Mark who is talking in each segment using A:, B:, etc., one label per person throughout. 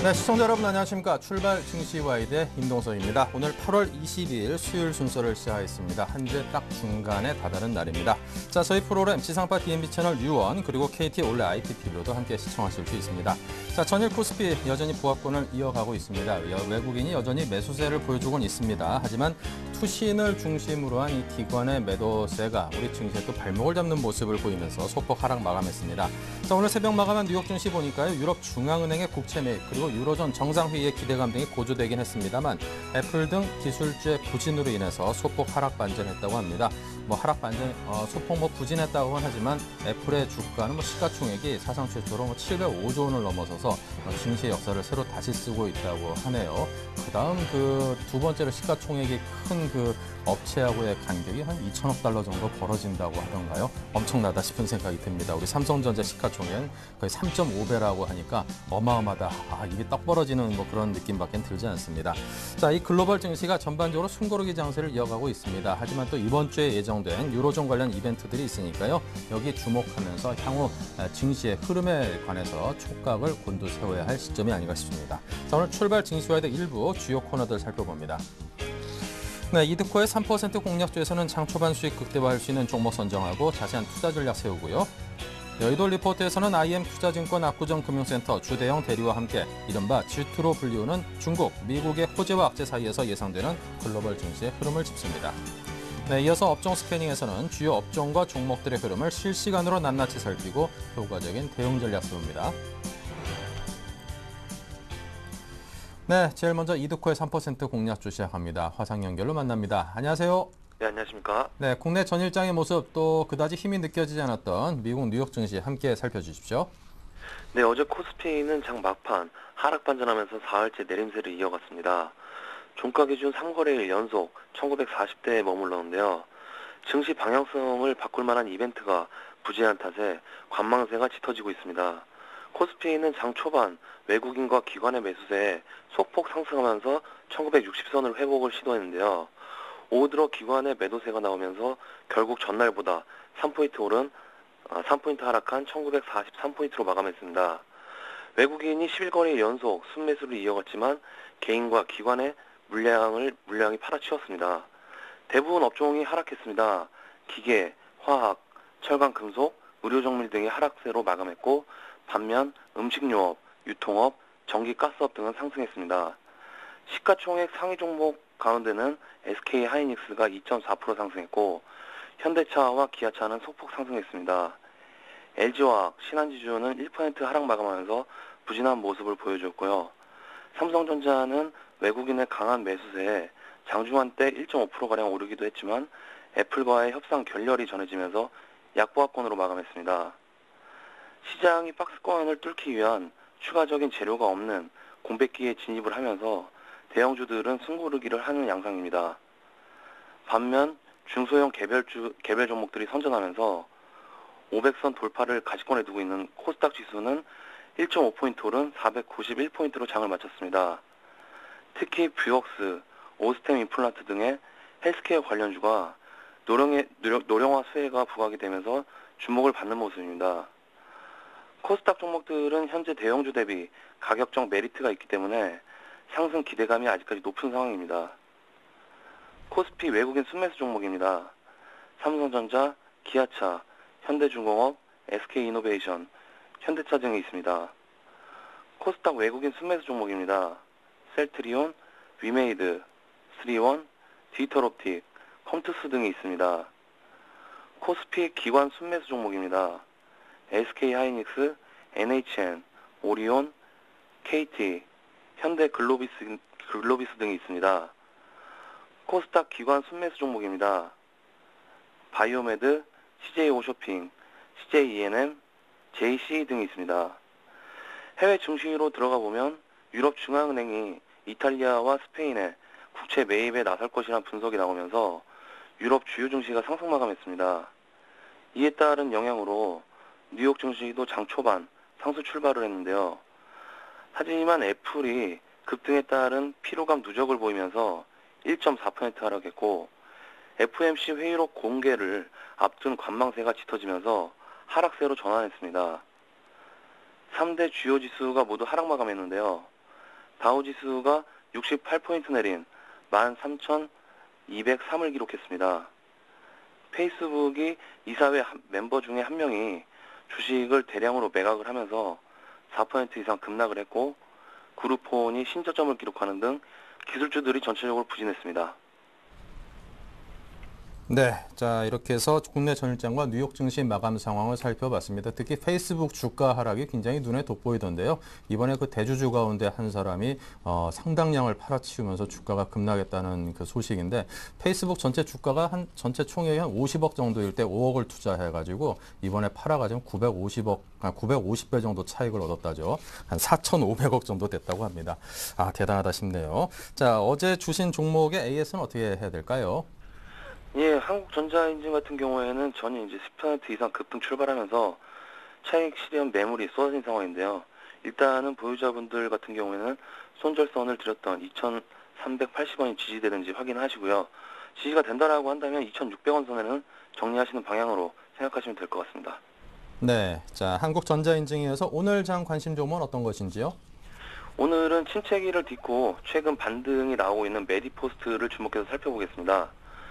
A: 네, 시청자 여러분 안녕하십니까. 출발 증시와이드 임동석입니다. 오늘 8월 22일 수요일 순서를 시작하겠습니다. 한 주 딱 중간에 다다른 날입니다. 자, 저희 프로그램 지상파 DMB 채널 U1 그리고 KT 올레 IPTV로도 함께 시청하실 수 있습니다. 자, 전일 코스피 여전히 부합권을 이어가고 있습니다. 외국인이 여전히 매수세를 보여주곤 있습니다. 하지만 투신을 중심으로 한 이 기관의 매도세가 우리 증시에 또 발목을 잡는 모습을 보이면서 소폭 하락 마감했습니다. 자, 오늘 새벽 마감한 뉴욕 증시 보니까요. 유럽 중앙은행의 국채 매입 그리고 유로존 정상회의의 기대감 등이 고조되긴 했습니다만 애플 등 기술주의 부진으로 인해서 소폭 하락 반전했다고 합니다. 하락 반전, 소폭 부진했다고는 하지만 애플의 주가는 시가총액이 사상 최초로 705조 원을 넘어서서 증시의 역사를 새로 다시 쓰고 있다고 하네요. 그다음 두 번째로 시가총액이 큰 업체하고의 간격이 한 2천억 달러 정도 벌어진다고 하던가요? 엄청나다 싶은 생각이 듭니다. 우리 삼성전자 시가총액 거의 3.5배라고 하니까 어마어마하다. 입이 떡 벌어지는 그런 느낌밖에 들지 않습니다. 자, 이 글로벌 증시가 전반적으로 숨고르기 장세를 이어가고 있습니다. 하지만 또 이번 주에 예정된 유로존 관련 이벤트들이 있으니까요. 여기 주목하면서 향후 증시의 흐름에 관해서 촉각을 곤두세워야 할 시점이 아닌가 싶습니다. 자, 오늘 출발 증시와의 일부 주요 코너들 살펴봅니다. 네, 이드코의 3% 공략주에서는 장 초반 수익 극대화할 수 있는 종목 선정하고 자세한 투자 전략 세우고요. 여의도 리포트에서는 IM 투자증권 압구정 금융센터 주대형 대리와 함께 이른바 G2로 불리우는 중국, 미국의 호재와 악재 사이에서 예상되는 글로벌 증시의 흐름을 짚습니다. 네, 이어서 업종 스캐닝에서는 주요 업종과 종목들의 흐름을 실시간으로 낱낱이 살피고 효과적인 대응 전략 세웁니다. 네, 제일 먼저 이드코의 3% 공략주 시작합니다. 화상 연결로 만납니다. 안녕하세요.
B: 네, 안녕하십니까.
A: 네, 국내 전일장의 모습 또 그다지 힘이 느껴지지 않았던 미국 뉴욕 증시 함께 살펴주십시오.
B: 네, 어제 코스피는 장 막판 하락 반전하면서 4일째 내림세를 이어갔습니다. 종가 기준 3거래일 연속 1940대에 머물렀는데요. 증시 방향성을 바꿀 만한 이벤트가 부재한 탓에 관망세가 짙어지고 있습니다. 코스피는 장 초반 외국인과 기관의 매수세에 소폭 상승하면서 1960선을 회복을 시도했는데요. 오후 들어 기관의 매도세가 나오면서 결국 전날보다 3포인트 하락한 1943포인트로 마감했습니다. 외국인이 11거래일 연속 순매수를 이어갔지만 개인과 기관의 물량이 팔아치웠습니다. 대부분 업종이 하락했습니다. 기계, 화학, 철강, 금속, 의료정밀 등이 하락세로 마감했고 반면 음식료업, 유통업, 전기, 가스업 등은 상승했습니다. 시가총액 상위 종목 가운데는 SK 하이닉스가 2.4% 상승했고 현대차와 기아차는 소폭 상승했습니다. LG화학, 신한지주는 1% 하락 마감하면서 부진한 모습을 보여줬고요. 삼성전자는 외국인의 강한 매수세에 장중한 때 1.5%가량 오르기도 했지만 애플과의 협상 결렬이 전해지면서 약보합권으로 마감했습니다. 시장이 박스권을 뚫기 위한 추가적인 재료가 없는 공백기에 진입을 하면서 대형주들은 숨고르기를 하는 양상입니다. 반면 중소형 개별 종목들이 선전하면서 500선 돌파를 가시권에 두고 있는 코스닥 지수는 1.5포인트 오른 491포인트로 장을 마쳤습니다. 특히 뷰옥스, 오스템 임플란트 등의 헬스케어 관련주가 노령화 수혜가 부각이 되면서 주목을 받는 모습입니다. 코스닥 종목들은 현재 대형주 대비 가격적 메리트가 있기 때문에 상승 기대감이 아직까지 높은 상황입니다. 코스피 외국인 순매수 종목입니다. 삼성전자, 기아차, 현대중공업, SK이노베이션, 현대차 등이 있습니다. 코스닥 외국인 순매수 종목입니다. 셀트리온, 위메이드, 3원, 디지털옵틱, 컴투스 등이 있습니다. 코스피 기관 순매수 종목입니다. SK하이닉스, NHN, 오리온, KT, 현대글로비스 등이 있습니다. 코스닥 기관 순매수 종목입니다. 바이오메드, CJ오쇼핑, CJENM, JC 등이 있습니다. 해외 증시로 들어가 보면 유럽 중앙은행이 이탈리아와 스페인에 국채 매입에 나설 것이라는 분석이 나오면서 유럽 주요 증시가 상승 마감했습니다. 이에 따른 영향으로 뉴욕 증시도 장 초반 상승 출발을 했는데요. 하지만 애플이 급등에 따른 피로감 누적을 보이면서 1.4% 하락했고 FOMC 회의록 공개를 앞둔 관망세가 짙어지면서 하락세로 전환했습니다. 3대 주요 지수가 모두 하락 마감했는데요. 다우지수가 68포인트 내린 13,203을 기록했습니다. 페이스북이 이사회 멤버 중에 한 명이 주식을 대량으로 매각을 하면서 4% 이상 급락을 했고, 그룹폰이 신저점을 기록하는 등 기술주들이 전체적으로 부진했습니다.
A: 네, 자 이렇게 해서 국내 전일장과 뉴욕 증시 마감 상황을 살펴봤습니다. 특히 페이스북 주가 하락이 굉장히 눈에 돋보이던데요. 이번에 그 대주주 가운데 한 사람이 상당량을 팔아치우면서 주가가 급락했다는 그 소식인데, 페이스북 전체 주가가 전체 총액이 한 50억 정도일 때 5억을 투자해가지고 이번에 팔아가지고 950배 정도 차익을 얻었다죠. 한 4,500억 정도 됐다고 합니다. 아, 대단하다 싶네요. 자, 어제 주신 종목의 AS는 어떻게 해야 될까요?
B: 예, 한국전자인증 같은 경우에는 전일 이제 10% 이상 급등 출발하면서 차익 실현 매물이 쏟아진 상황인데요. 일단은 보유자분들 같은 경우에는 손절선을 드렸던 2,380원이 지지되는지 확인하시고요. 지지가 된다라고 한다면 2,600원 선에는 정리하시는 방향으로 생각하시면 될 것 같습니다.
A: 네, 자 한국전자인증에서 오늘 장 관심 종목은 어떤 것인지요?
B: 오늘은 침체기를 딛고 최근 반등이 나오고 있는 메디포스트를 주목해서 살펴보겠습니다.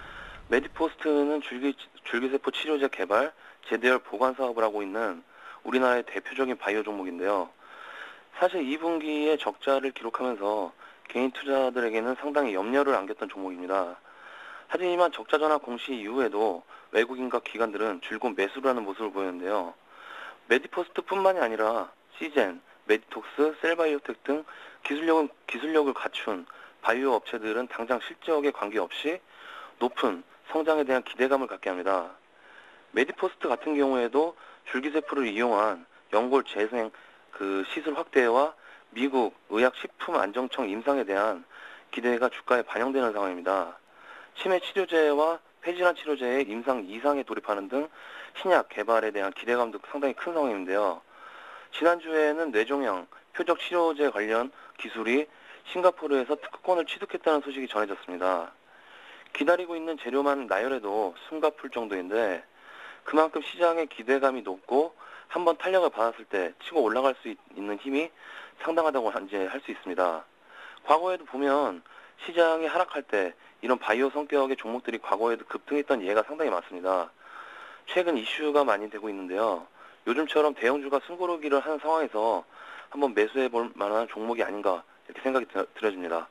B: 메디포스트는 줄기세포 치료제 개발, 재대열 보관 사업을 하고 있는 우리나라의 대표적인 바이오 종목인데요. 사실 2분기에 적자를 기록하면서 개인 투자들에게는 상당히 염려를 안겼던 종목입니다. 하지만 적자 전환 공시 이후에도 외국인과 기관들은 줄곧 매수를 하는 모습을 보였는데요. 메디포스트뿐만이 아니라 시젠, 메디톡스, 셀바이오텍 등 기술력을 갖춘 바이오 업체들은 당장 실적에 관계없이 높은 성장에 대한 기대감을 갖게 합니다. 메디포스트 같은 경우에도 줄기세포를 이용한 연골 재생 시술 확대와 미국 의약식품안정청 임상에 대한 기대가 주가에 반영되는 상황입니다. 치매 치료제와 폐질환 치료제의 임상 2상에 돌입하는 등 신약 개발에 대한 기대감도 상당히 큰 상황인데요. 지난주에는 뇌종양, 표적 치료제 관련 기술이 싱가포르에서 특허권을 취득했다는 소식이 전해졌습니다. 기다리고 있는 재료만 나열해도 숨가쁠 정도인데, 그만큼 시장의 기대감이 높고 한번 탄력을 받았을 때 치고 올라갈 수 있는 힘이 상당하다고 이제 할 수 있습니다. 과거에도 보면 시장이 하락할 때 이런 바이오 성격의 종목들이 과거에도 급등했던 예가 상당히 많습니다. 최근 이슈가 많이 되고 있는데요. 요즘처럼 대형주가 숨고르기를 하는 상황에서 한번 매수해 볼 만한 종목이 아닌가 이렇게 생각이 들어집니다.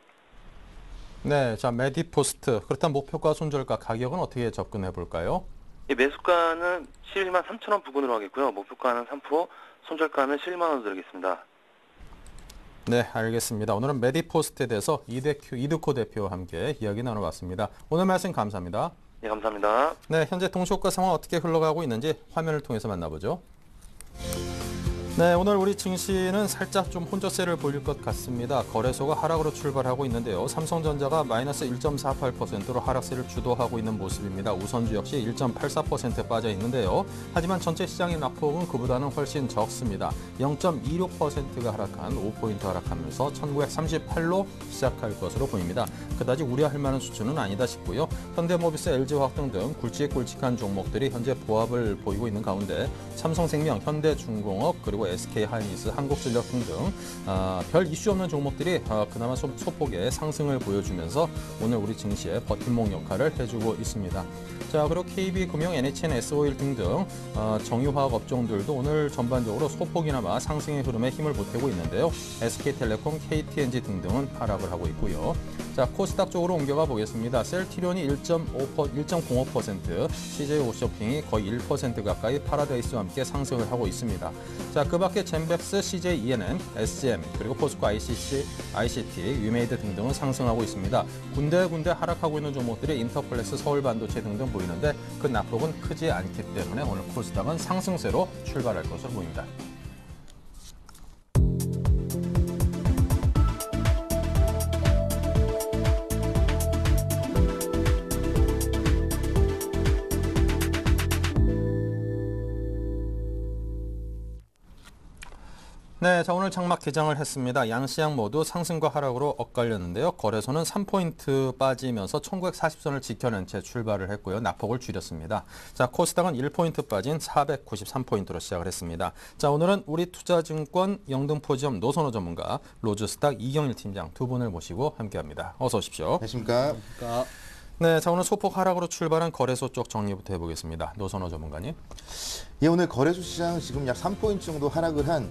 A: 네, 자 메디포스트, 그렇다면 목표가, 손절가, 가격은 어떻게 접근해 볼까요?
B: 매수가는 11만 3천 원 부근으로 하겠고요. 목표가는 3%, 손절가는 11만 원으로 드리겠습니다.
A: 네, 알겠습니다. 오늘은 메디포스트에 대해서 이드코 대표와 함께 이야기 나눠봤습니다. 오늘 말씀 감사합니다.
B: 네, 감사합니다.
A: 네, 현재 동시효과 상황 어떻게 흘러가고 있는지 화면을 통해서 만나보죠. 네, 오늘 우리 증시는 살짝 좀 혼조세를 보일 것 같습니다. 거래소가 하락으로 출발하고 있는데요. 삼성전자가 마이너스 1.48%로 하락세를 주도하고 있는 모습입니다. 우선주 역시 1.84% 빠져 있는데요. 하지만 전체 시장의 낙폭은 그보다는 훨씬 적습니다. 0.26%가 하락한 5포인트 하락하면서 1938로 시작할 것으로 보입니다. 그다지 우려할 만한 수준은 아니다 싶고요. 현대모비스, LG화학 등 굵직굵직한 종목들이 현재 보합을 보이고 있는 가운데 삼성생명, 현대중공업, 그리고 SK하이닉스, 한국전력 등등 별 이슈 없는 종목들이 그나마 좀 소폭의 상승을 보여주면서 오늘 우리 증시에 버팀목 역할을 해주고 있습니다. 자, 그리고 KB금융, NHN, S-오일 등등 정유화학 업종들도 오늘 전반적으로 소폭이나마 상승의 흐름에 힘을 보태고 있는데요. SK텔레콤, KTNG 등등은 하락을 하고 있고요. 자, 코스닥 쪽으로 옮겨가 보겠습니다. 셀트리온이 1.05%, CJ오쇼핑이 거의 1% 가까이 파라다이스와 함께 상승을 하고 있습니다. 자, 그 밖에 젠백스, CJENM, SGM, 그리고 포스코 ICT, 위메이드 등등은 상승하고 있습니다. 군데군데 하락하고 있는 종목들이 인터플렉스, 서울반도체 등등 보이는데 그 낙폭은 크지 않기 때문에 오늘 코스닥은 상승세로 출발할 것으로 보입니다. 네, 자 오늘 장막 개장을 했습니다. 양시장 모두 상승과 하락으로 엇갈렸는데요. 거래소는 3포인트 빠지면서 1940선을 지켜낸 채 출발을 했고요. 낙폭을 줄였습니다. 자, 코스닥은 1포인트 빠진 493포인트로 시작을 했습니다. 자, 오늘은 우리투자증권 영등포지점 노선호 전문가, 로즈스탁 이경일 팀장 두 분을 모시고 함께합니다. 어서 오십시오.
C: 안녕하십니까.
A: 네, 자 오늘 소폭 하락으로 출발한 거래소 쪽 정리부터 해보겠습니다. 노선호 전문가님.
C: 예, 오늘 거래소 시장 지금 약 3포인트 정도 하락을 한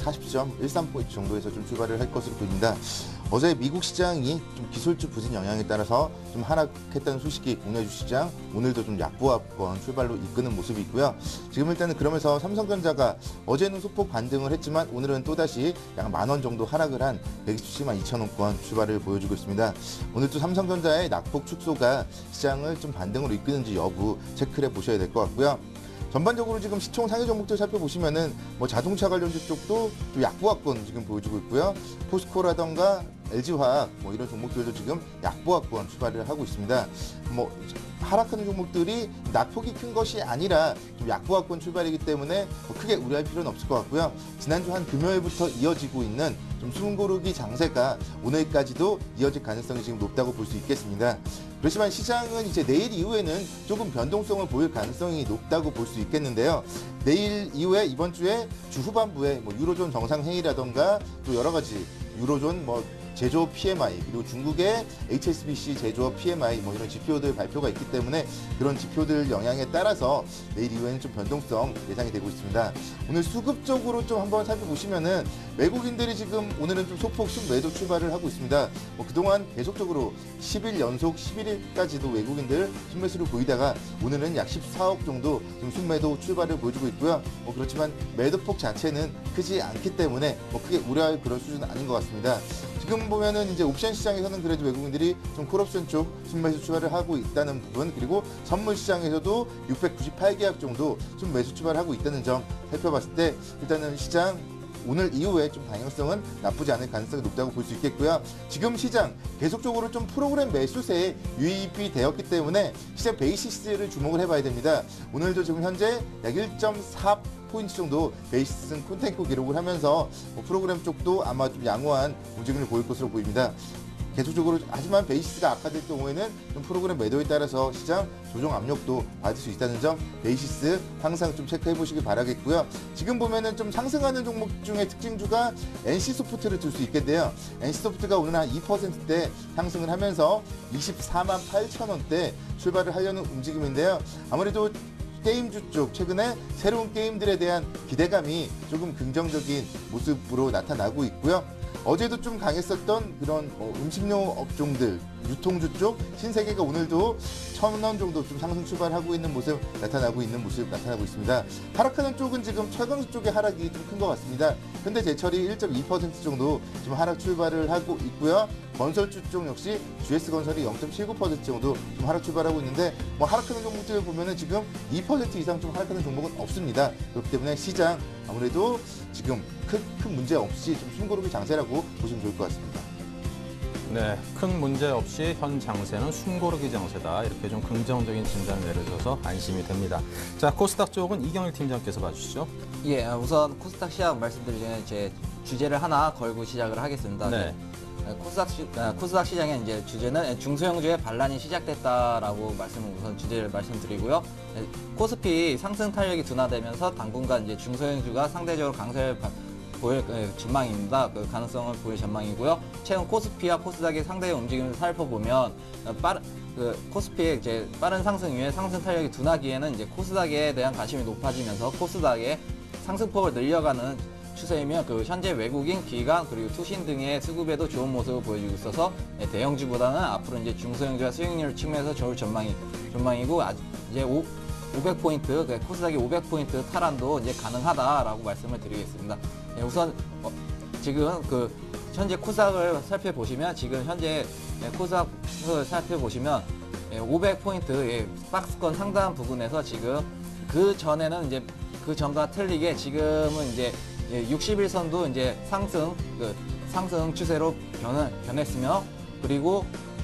C: 1940.13포인트 정도에서 좀 출발을 할 것으로 보입니다. 어제 미국 시장이 좀 기술주 부진 영향에 따라서 좀 하락했다는 소식이 국내 주시장 오늘도 좀 약보합권 출발로 이끄는 모습이 있고요. 지금 일단은 그러면서 삼성전자가 어제는 소폭 반등을 했지만 오늘은 또다시 약 10,000원 정도 하락을 한 127만 2천원권 출발을 보여주고 있습니다. 오늘 또 삼성전자의 낙폭 축소가 시장을 좀 반등으로 이끄는지 여부 체크를 해보셔야 될 것 같고요. 전반적으로 지금 시총 상위 종목들 살펴보시면은 뭐 자동차 관련주 쪽도 좀 약보합권 지금 보여주고 있고요. 포스코라던가 LG화학 뭐 이런 종목들도 지금 약보합권 출발을 하고 있습니다. 뭐 하락하는 종목들이 낙폭이 큰 것이 아니라 좀 약보합권 출발이기 때문에 뭐 크게 우려할 필요는 없을 것 같고요. 지난주 한 금요일부터 이어지고 있는 좀 숨고르기 장세가 오늘까지도 이어질 가능성이 지금 높다고 볼 수 있겠습니다. 그렇지만 시장은 이제 내일 이후에는 조금 변동성을 보일 가능성이 높다고 볼 수 있겠는데요. 내일 이후에 이번 주에 주 후반부에 뭐 유로존 정상회의라던가 또 여러 가지 유로존 뭐 제조업 PMI 그리고 중국의 HSBC 제조업 PMI 뭐 이런 지표들 발표가 있기 때문에 그런 지표들 영향에 따라서 내일 이후에는 좀 변동성 예상이 되고 있습니다. 오늘 수급 쪽으로 좀 한번 살펴보시면은 외국인들이 지금 오늘은 좀 소폭 순매도 출발을 하고 있습니다. 뭐 그동안 계속적으로 10일 연속 11일까지도 외국인들 순매수를 보이다가 오늘은 약 14억 정도 좀 순매도 출발을 보여주고 있고요. 뭐 그렇지만 매도폭 자체는 크지 않기 때문에 뭐 크게 우려할 그런 수준은 아닌 것 같습니다. 지금 보면은 이제 옵션 시장에서는 그래도 외국인들이 좀 콜옵션 쪽 순매수 출발을 하고 있다는 부분, 그리고 선물 시장에서도 698계약 정도 순매수 출발하고 있다는 점 살펴봤을 때 일단은 시장 오늘 이후에 좀 방향성은 나쁘지 않을 가능성이 높다고 볼 수 있겠고요. 지금 시장 계속적으로 좀 프로그램 매수세에 유입이 되었기 때문에 시장 베이시스를 주목을 해봐야 됩니다. 오늘도 지금 현재 약 1.4포인트 정도 베이시스 콘텐코 기록을 하면서 프로그램 쪽도 아마 좀 양호한 움직임을 보일 것으로 보입니다. 계속적으로 하지만 베이시스가 악화될 경우에는 좀 프로그램 매도에 따라서 시장 조정 압력도 받을 수 있다는 점 베이시스 항상 좀 체크해 보시길 바라겠고요. 지금 보면은 좀 상승하는 종목 중에 특징주가 NC소프트를 들 수 있겠는데요. NC소프트가 오늘 한 2%대 상승을 하면서 24만 8천원대 출발을 하려는 움직임인데요. 아무래도 게임주 쪽 최근에 새로운 게임들에 대한 기대감이 조금 긍정적인 모습으로 나타나고 있고요. 어제도 좀 강했었던 그런 음식료 업종들, 유통주 쪽 신세계가 오늘도 1,000원 정도 좀 상승 출발하고 있는 모습 나타나고 있습니다. 하락하는 쪽은 지금 철강수 쪽의 하락이 좀 큰 것 같습니다. 현대제철이 1.2% 정도 좀 하락 출발을 하고 있고요. 건설주 쪽 역시 GS건설이 0.79% 정도 좀 하락 출발하고 있는데 뭐 하락하는 종목들을 보면은 지금 2% 이상 좀 하락하는 종목은 없습니다. 그렇기 때문에 시장 아무래도 지금 큰 문제 없이 좀 숨고르기 장세라고 보시면 좋을 것 같습니다.
A: 네, 큰 문제 없이 현 장세는 숨고르기 장세다. 이렇게 좀 긍정적인 진단을 내려줘서 안심이 됩니다. 자, 코스닥 쪽은 이경일 팀장께서 봐주시죠.
D: 예, 우선 코스닥 시장 말씀드리기 전에 제 주제를 하나 걸고 시작을 하겠습니다.
A: 네.
D: 코스닥 시장의 이제 주제는 중소형주의 반란이 시작됐다라고 우선 주제를 말씀드리고요. 코스피 상승 탄력이 둔화되면서 당분간 이제 중소형주가 상대적으로 강세를 보일 전망입니다. 그 가능성을 보일 전망이고요. 최근 코스피와 코스닥의 상대의 움직임을 살펴보면 코스피의 이제 빠른 상승 이후에 상승 탄력이 둔하기에는 이제 코스닥에 대한 관심이 높아지면서 코스닥의 상승폭을 늘려가는 추세이며 현재 외국인, 기관 그리고 투신 등의 수급에도 좋은 모습을 보여주고 있어서 대형주보다는 앞으로 이제 중소형주와 수익률 측면에서 좋을 전망이고 이제 500포인트, 코스닥이 500포인트 탈환도 이제 가능하다라고 말씀을 드리겠습니다. 우선 지금 현재 코스닥을 살펴보시면 지금 현재 코스닥을 살펴보시면 500포인트 박스권 상단 부분에서 지금 그 전에는 이제 그 전과 틀리게 지금은 이제 60일선도 이제 상승 추세로 변했으며 그리고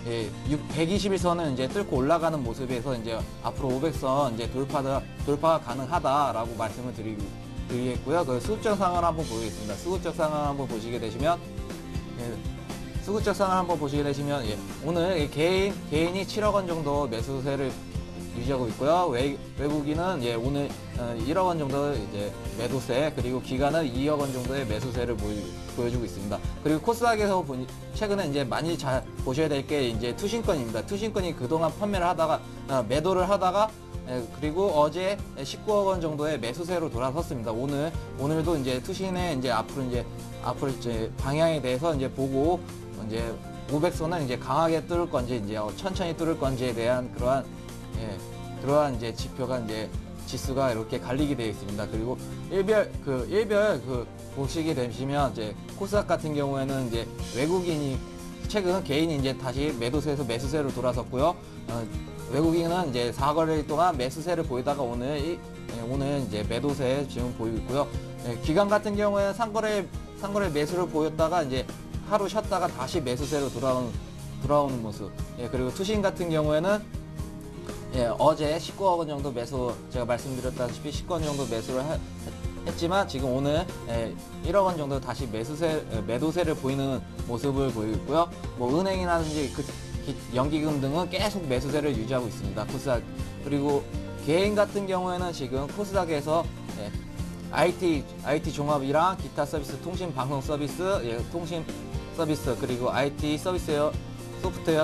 D: 120일선은 이제 뚫고 올라가는 모습에서 이제 앞으로 500선 이제 돌파가 가능하다라고 말씀을 말씀드리겠고요. 그 수급적 상황을 한번 보겠습니다. 수급적 상황 한번 보시게 되시면 수급적 상황 한번 보시게 되시면 오늘 개인이 7억 원 정도 매수세를 유지하고 있고요. 외국인은 오늘 1억 원 정도 이제 매도세, 그리고 기관은 2억 원 정도의 매수세를 보여주고 있습니다. 그리고 코스닥에서 최근에 이제 많이 잘 보셔야 될 게 이제 투신권입니다. 투신권이 그동안 판매를 하다가 매도를 하다가 그리고 어제 19억 원 정도의 매수세로 돌아섰습니다. 오늘도 이제 투신의 이제 앞으로 이제 방향에 대해서 이제 보고 이제 500선은 이제 강하게 뚫을 건지 이제 천천히 뚫을 건지에 대한 그러한 이제 지표가 이제 지수가 이렇게 갈리게 되어 있습니다. 그리고 일별 보시게 되시면 이제 코스닥 같은 경우에는 이제 외국인이 최근 개인이 이제 다시 매도세에서 매수세로 돌아섰고요. 외국인은 이제 4거래일 동안 매수세를 보이다가 오늘 이제 매도세 지금 보이고 있고요. 기관 같은 경우에는 상거래 매수를 보였다가 이제 하루 쉬었다가 다시 매수세로 돌아오는 모습. 그리고 투신 같은 경우에는 어제 19억 원 정도 매수, 제가 말씀드렸다시피 19억 원 정도 매수를 했지만 지금 오늘 1억 원 정도 다시 매도세를 보이는 모습을 보이고 있고요. 뭐 은행이라든지 연기금 등은 계속 매수세를 유지하고 있습니다. 코스닥. 그리고 개인 같은 경우에는 지금 코스닥에서 IT 종합이랑 기타 서비스, 통신 방송 서비스, 통신 서비스, 그리고 IT 서비스웨어, 소프트웨어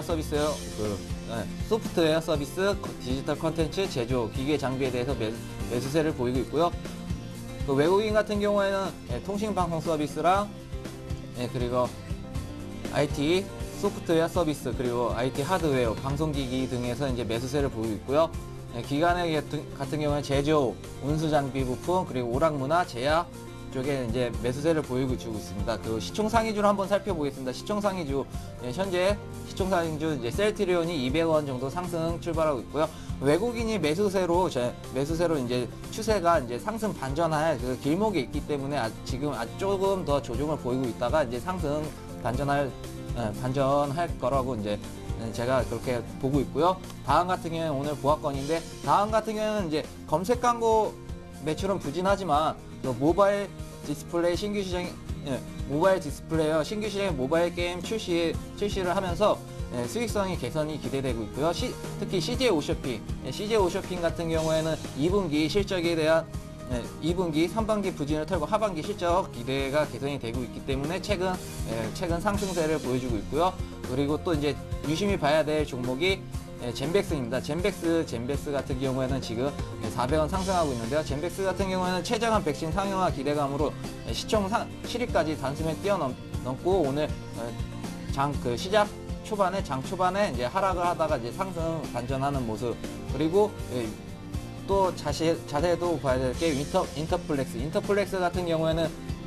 D: 서비스, 디지털 컨텐츠, 제조, 기계 장비에 대해서 매수세를 보이고 있고요. 그 외국인 같은 경우에는 통신 방송 서비스랑 그리고 IT 소프트웨어 서비스, 그리고 IT 하드웨어, 방송기기 등에서 이제 매수세를 보이고 있고요. 기관의 같은 경우는 제조, 운수 장비 부품, 그리고 오락문화, 제약 쪽에 이제 매수세를 보여주고 있습니다. 그 시총상위주를 한번 살펴보겠습니다. 시총상위주, 현재 시총상위주 이제 셀트리온이 200원 정도 상승 출발하고 있고요. 외국인이 매수세로 이제 추세가 이제 상승 반전할 그 길목에 있기 때문에 지금 조금 더 조정을 보이고 있다가 이제 상승 반전할 거라고 이제 제가 그렇게 보고 있고요. 다음 같은 경우는 오늘 보합권인데, 다음 같은 경우는 이제 검색 광고 매출은 부진하지만 모바일 디스플레이 신규 시장, 모바일 디스플레이어 신규 시장의 모바일 게임 출시를 하면서 수익성이 개선이 기대되고 있고요. 특히 CJ 오쇼핑 같은 경우에는 2분기 실적에 대한 2분기, 3분기 부진을 털고 하반기 실적 기대가 개선이 되고 있기 때문에 최근 상승세를 보여주고 있고요. 그리고 또 이제 유심히 봐야 될 종목이 젠백스입니다. 젠백스 같은 경우에는 지금 400원 상승하고 있는데요. 젠백스 같은 경우에는 최저한 백신 상용화 기대감으로 시총 7위까지 단숨에 뛰어넘고 오늘 장 초반에 이제 하락을 하다가 이제 상승 반전하는 모습. 그리고 또 자세도 봐야 될 게 인터플렉스 같은 경우에는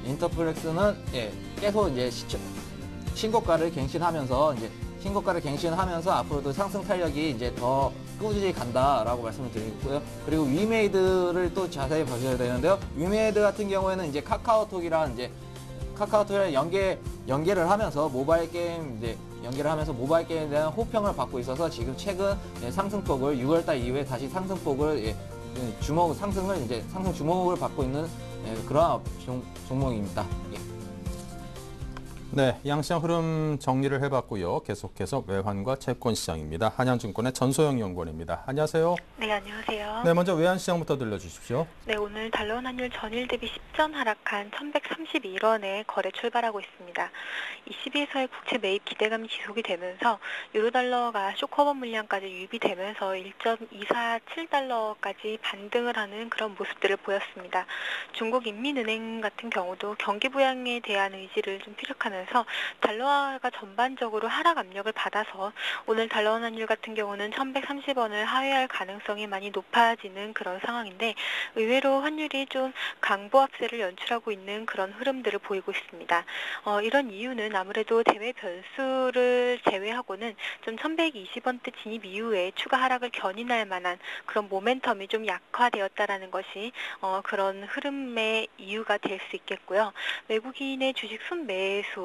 D: 계속 이제 신고가를 갱신하면서 앞으로도 상승 탄력이 이제 더 꾸준히 간다라고 말씀을 드리고요. 그리고 위메이드를 또 자세히 보셔야 되는데요. 위메이드 같은 경우에는 이제 카카오톡이랑 연계를 하면서 모바일 게임에 대한 호평을 받고 있어서 지금 최근 상승폭을 6월달 이후에 다시 상승폭을 상승 주목을 받고 있는 그러한 종목입니다.
A: 네, 양시장 흐름 정리를 해봤고요. 계속해서 외환과 채권 시장입니다. 한양증권의 전소영 연구원입니다. 안녕하세요.
E: 네, 안녕하세요.
A: 네, 먼저 외환시장부터 들려주십시오.
E: 네, 오늘 달러원 환율 전일 대비 10전 하락한 1131원에 거래 출발하고 있습니다. 22에서의 국채 매입 기대감이 지속이 되면서 유로달러가 쇼커버 물량까지 유입되면서 1.247달러까지 반등을 하는 그런 모습들을 보였습니다. 중국인민은행 같은 경우도 경기 부양에 대한 의지를 좀 피력하면서 달러화가 전반적으로 하락 압력을 받아서 오늘 달러원 환율 같은 경우는 1130원을 하회할 가능성이 많이 높아지는 그런 상황인데, 의외로 환율이 좀 강보합세를 연출하고 있는 그런 흐름들을 보이고 있습니다. 이런 이유는 아무래도 대외 변수를 제외하고는 좀 1120원대 진입 이후에 추가 하락을 견인할 만한 그런 모멘텀이 좀 약화되었다라는 것이 그런 흐름의 이유가 될 수 있겠고요. 외국인의 주식 순매수,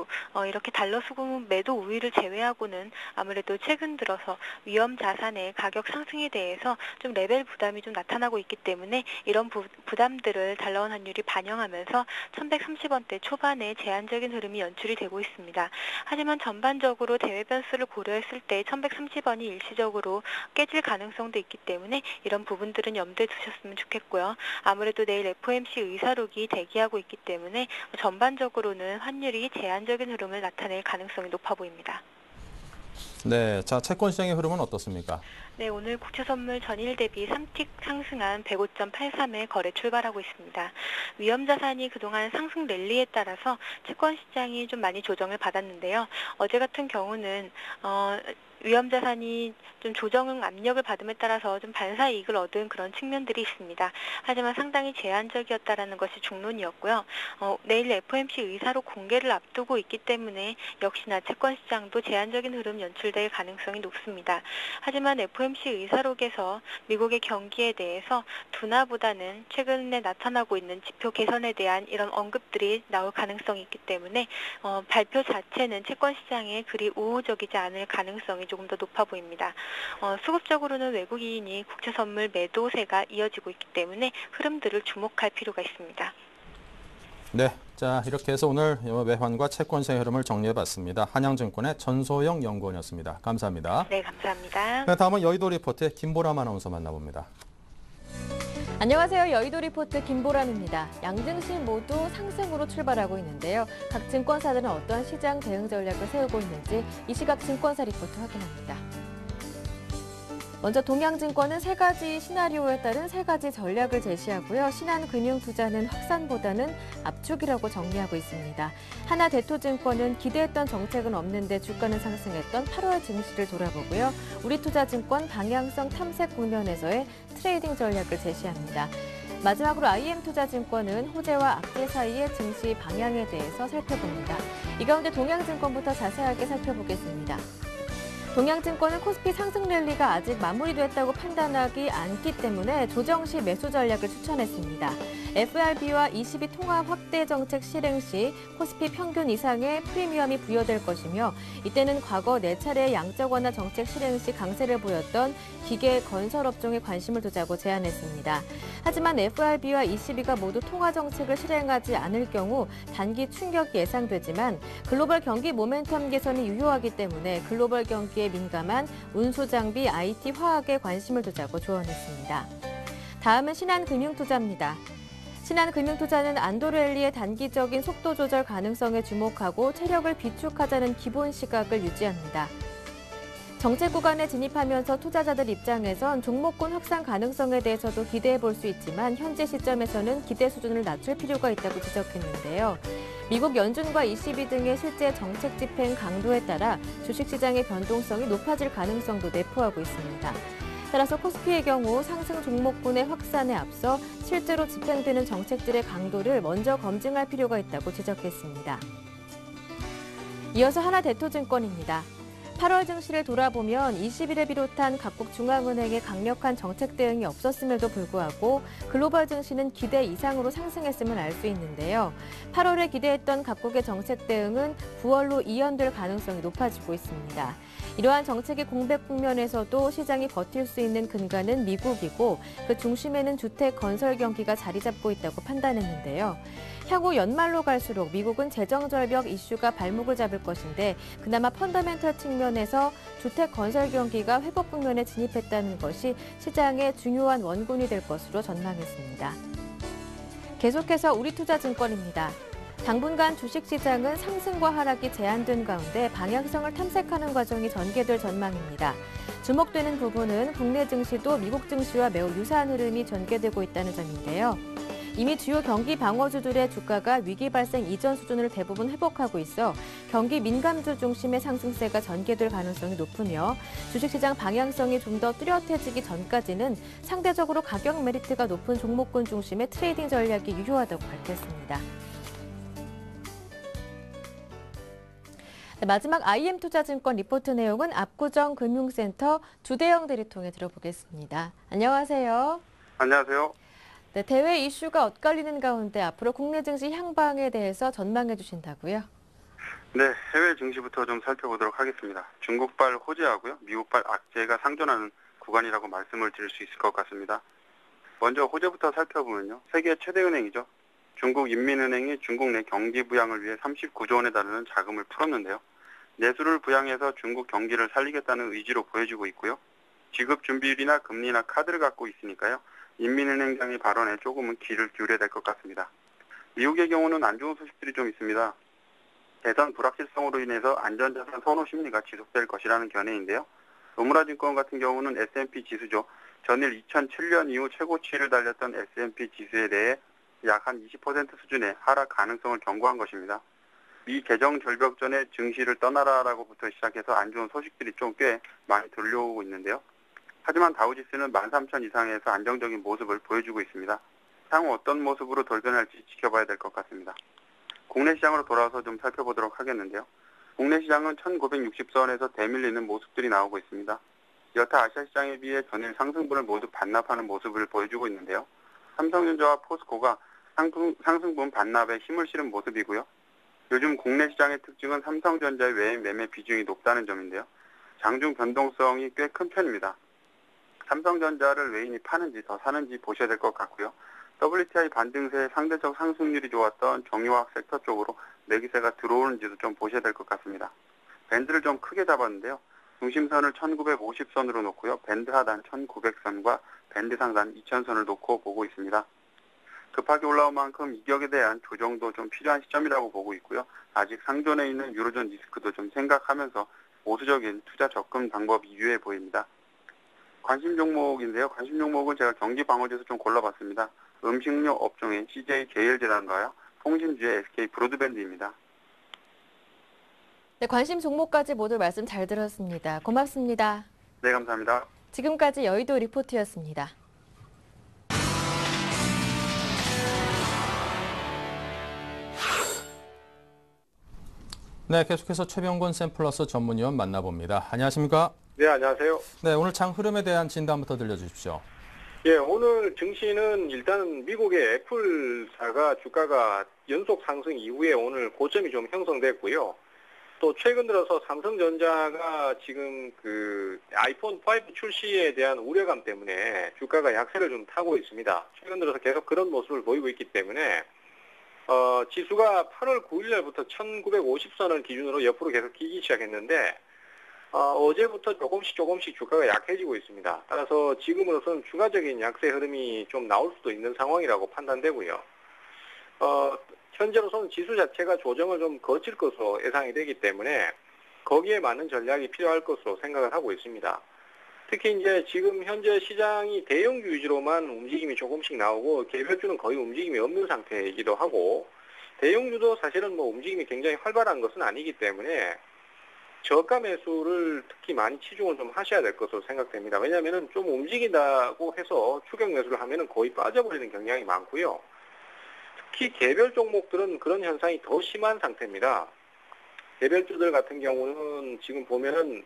E: 이렇게 달러 수급 매도 우위를 제외하고는 아무래도 최근 들어서 위험 자산의 가격 상승에 대해서 좀 레벨 부담이 좀 나타나고 있기 때문에 이런 부담들을 달러원 환율이 반영하면서 1130원대 초반에 제한적인 흐름이 연출이 되고 있습니다. 하지만 전반적으로 대외 변수를 고려했을 때 1130원이 일시적으로 깨질 가능성도 있기 때문에 이런 부분들은 염두에 두셨으면 좋겠고요. 아무래도 내일 FOMC 의사록이 대기하고 있기 때문에 전반적으로는 환율이 제한적인 흐름을 나타낼 가능성이 높아 보입니다.
A: 네, 자 채권 시장의 흐름은 어떻습니까?
E: 네, 오늘 국채 선물 전일 대비 3틱 상승한 105.83에 거래 출발하고 있습니다. 위험 자산이 그동안 상승 랠리에 따라서 채권 시장이 좀 많이 조정을 받았는데요. 어제 같은 경우는 위험 자산이 좀 조정 압력을 받음에 따라서 좀 반사 이익을 얻은 그런 측면들이 있습니다. 하지만 상당히 제한적이었다라는 것이 중론이었고요. 내일 FOMC 의사록 공개를 앞두고 있기 때문에 역시나 채권 시장도 제한적인 흐름 연출될 가능성이 높습니다. 하지만 FOMC 의사록에서 미국의 경기에 대해서 둔화보다는 최근에 나타나고 있는 지표 개선에 대한 이런 언급들이 나올 가능성이 있기 때문에 발표 자체는 채권 시장에 그리 우호적이지 않을 가능성이 조금 더 높아 보입니다. 수급적으로는 외국인이 국채 선물 매도세가 이어지고 있기 때문에 흐름들을 주목할 필요가 있습니다.
A: 네, 자 이렇게 해서 오늘 외환과 채권 시장의 흐름을 정리해봤습니다. 한양증권의 전소영 연구원이었습니다. 감사합니다.
E: 네, 감사합니다.
A: 네, 다음은 여의도 리포트의 김보람 아나운서 만나봅니다.
F: 안녕하세요. 여의도 리포트 김보람입니다. 양증시 모두 상승으로 출발하고 있는데요. 각 증권사들은 어떤 시장 대응 전략을 세우고 있는지 이 시각 증권사 리포트 확인합니다. 먼저 동양증권은 3가지 시나리오에 따른 3가지 전략을 제시하고요. 신한금융투자는 확산보다는 압축이라고 정리하고 있습니다. 하나대투증권은 기대했던 정책은 없는데 주가는 상승했던 8월 증시를 돌아보고요. 우리투자증권 방향성 탐색 국면에서의 트레이딩 전략을 제시합니다. 마지막으로 IM투자증권은 호재와 악재 사이의 증시 방향에 대해서 살펴봅니다. 이 가운데 동양증권부터 자세하게 살펴보겠습니다. 동양증권은 코스피 상승 랠리가 아직 마무리됐다고 판단하기 않기 때문에 조정 시 매수 전략을 추천했습니다. FRB와 ECB 통화 확대 정책 실행 시 코스피 평균 이상의 프리미엄이 부여될 것이며 이때는 과거 4차례의 양적 완화 정책 실행 시 강세를 보였던 기계 건설 업종에 관심을 두자고 제안했습니다. 하지만 FRB와 ECB가 모두 통화 정책을 실행하지 않을 경우 단기 충격이 예상되지만 글로벌 경기 모멘텀 개선이 유효하기 때문에 글로벌 경기에 민감한 운수 장비, IT, 화학에 관심을 두자고 조언했습니다. 다음은 신한금융투자입니다. 신한금융투자는 안도랠리의 단기적인 속도 조절 가능성에 주목하고 체력을 비축하자는 기본 시각을 유지합니다. 정책 구간에 진입하면서 투자자들 입장에선 종목군 확산 가능성에 대해서도 기대해 볼 수 있지만 현재 시점에서는 기대 수준을 낮출 필요가 있다고 지적했는데요. 미국 연준과 ECB 등의 실제 정책 집행 강도에 따라 주식시장의 변동성이 높아질 가능성도 내포하고 있습니다. 따라서 코스피의 경우 상승 종목군의 확산에 앞서 실제로 집행되는 정책들의 강도를 먼저 검증할 필요가 있다고 지적했습니다. 이어서 하나대투증권입니다. 8월 증시를 돌아보면 20일을 비롯한 각국 중앙은행의 강력한 정책 대응이 없었음에도 불구하고 글로벌 증시는 기대 이상으로 상승했음을 알 수 있는데요. 8월에 기대했던 각국의 정책 대응은 9월로 이연될 가능성이 높아지고 있습니다. 이러한 정책의 공백 국면에서도 시장이 버틸 수 있는 근간은 미국이고 그 중심에는 주택 건설 경기가 자리 잡고 있다고 판단했는데요. 향후 연말로 갈수록 미국은 재정 절벽 이슈가 발목을 잡을 것인데 그나마 펀더멘털 측면에서 주택 건설 경기가 회복 국면에 진입했다는 것이 시장의 중요한 원군이 될 것으로 전망했습니다. 계속해서 우리투자증권입니다. 당분간 주식시장은 상승과 하락이 제한된 가운데 방향성을 탐색하는 과정이 전개될 전망입니다. 주목되는 부분은 국내 증시도 미국 증시와 매우 유사한 흐름이 전개되고 있다는 점인데요. 이미 주요 경기 방어주들의 주가가 위기 발생 이전 수준을 대부분 회복하고 있어 경기 민감주 중심의 상승세가 전개될 가능성이 높으며 주식시장 방향성이 좀 더 뚜렷해지기 전까지는 상대적으로 가격 메리트가 높은 종목군 중심의 트레이딩 전략이 유효하다고 밝혔습니다. 마지막 IM투자증권 리포트 내용은 압구정 금융센터 주대영 대리 통해 들어보겠습니다. 안녕하세요.
G: 안녕하세요.
F: 네, 대외 이슈가 엇갈리는 가운데 앞으로 국내 증시 향방에 대해서 전망해 주신다고요?
G: 네, 해외 증시부터 좀 살펴보도록 하겠습니다. 중국발 호재하고요, 미국발 악재가 상존하는 구간이라고 말씀을 드릴 수 있을 것 같습니다. 먼저 호재부터 살펴보면요, 세계 최대 은행이죠. 중국 인민은행이 중국 내 경기 부양을 위해 39조 원에 달하는 자금을 풀었는데요. 내수를 부양해서 중국 경기를 살리겠다는 의지로 보여지고 있고요. 지급 준비율이나 금리나 카드를 갖고 있으니까요. 인민은행장의 발언에 조금은 귀를 기울여야 될 것 같습니다. 미국의 경우는 안 좋은 소식들이 좀 있습니다. 대선 불확실성으로 인해서 안전자산 선호 심리가 지속될 것이라는 견해인데요. 노무라증권 같은 경우는 S&P 지수죠. 전일 2007년 이후 최고치를 달렸던 S&P 지수에 대해 약 한 20% 수준의 하락 가능성을 경고한 것입니다. 미 개정 절벽 전에 증시를 떠나라라고부터 시작해서 안 좋은 소식들이 좀 꽤 많이 들려오고 있는데요. 하지만 다우지수는 13,000 이상에서 안정적인 모습을 보여주고 있습니다. 향후 어떤 모습으로 돌변할지 지켜봐야 될 것 같습니다. 국내 시장으로 돌아와서 좀 살펴보도록 하겠는데요. 국내 시장은 1960선에서 대밀리는 모습들이 나오고 있습니다. 여타 아시아 시장에 비해 전일 상승분을 모두 반납하는 모습을 보여주고 있는데요. 삼성전자와 포스코가 상승분 반납에 힘을 실은 모습이고요. 요즘 국내 시장의 특징은 삼성전자의 외인 매매 비중이 높다는 점인데요. 장중 변동성이 꽤 큰 편입니다. 삼성전자를 외인이 파는지 더 사는지 보셔야 될 것 같고요. WTI 반등세의 상대적 상승률이 좋았던 정유화학 섹터 쪽으로 매기세가 들어오는지도 좀 보셔야 될 것 같습니다. 밴드를 좀 크게 잡았는데요. 중심선을 1950선으로 놓고요. 밴드 하단 1900선과 밴드 상단 2000선을 놓고 보고 있습니다. 급하게 올라온 만큼 이격에 대한 조정도 좀 필요한 시점이라고 보고 있고요. 아직 상존에 있는 유로존 리스크도 좀 생각하면서 보수적인 투자 접근 방법이 유효해 보입니다. 관심 종목인데요. 관심 종목은 제가 경기 방어지에서 좀 골라봤습니다. 음식료 업종인 CJ 제일제당과요. 통신주의 SK 브로드밴드입니다.
F: 네, 관심 종목까지 모두 말씀 잘 들었습니다. 고맙습니다.
G: 네, 감사합니다.
F: 지금까지 여의도 리포트였습니다.
A: 네, 계속해서 최병곤 샘플러스 전문위원 만나봅니다. 안녕하십니까?
H: 네, 안녕하세요.
A: 네, 오늘 장 흐름에 대한 진단부터 들려주십시오.
H: 예, 오늘 증시는 일단 미국의 애플사가 주가가 연속 상승 이후에 오늘 고점이 좀 형성됐고요. 또 최근 들어서 삼성전자가 지금 그 아이폰 5 출시에 대한 우려감 때문에 주가가 약세를 좀 타고 있습니다. 최근 들어서 계속 그런 모습을 보이고 있기 때문에 지수가 8월 9일 날부터 1950선을 기준으로 옆으로 계속 기기 시작했는데 어제부터 조금씩 주가가 약해지고 있습니다. 따라서 지금으로서는 추가적인 약세 흐름이 좀 나올 수도 있는 상황이라고 판단되고요. 현재로서는 지수 자체가 조정을 좀 거칠 것으로 예상이 되기 때문에 거기에 맞는 전략이 필요할 것으로 생각을 하고 있습니다. 특히 이제 지금 현재 시장이 대형주 위주로만 움직임이 조금씩 나오고 개별주는 거의 움직임이 없는 상태이기도 하고 대형주도 사실은 뭐 움직임이 굉장히 활발한 것은 아니기 때문에 저가 매수를 특히 많이 치중을 좀 하셔야 될 것으로 생각됩니다. 왜냐하면은 좀 움직인다고 해서 추격 매수를 하면은 거의 빠져버리는 경향이 많고요. 특히 개별 종목들은 그런 현상이 더 심한 상태입니다. 개별주들 같은 경우는 지금 보면은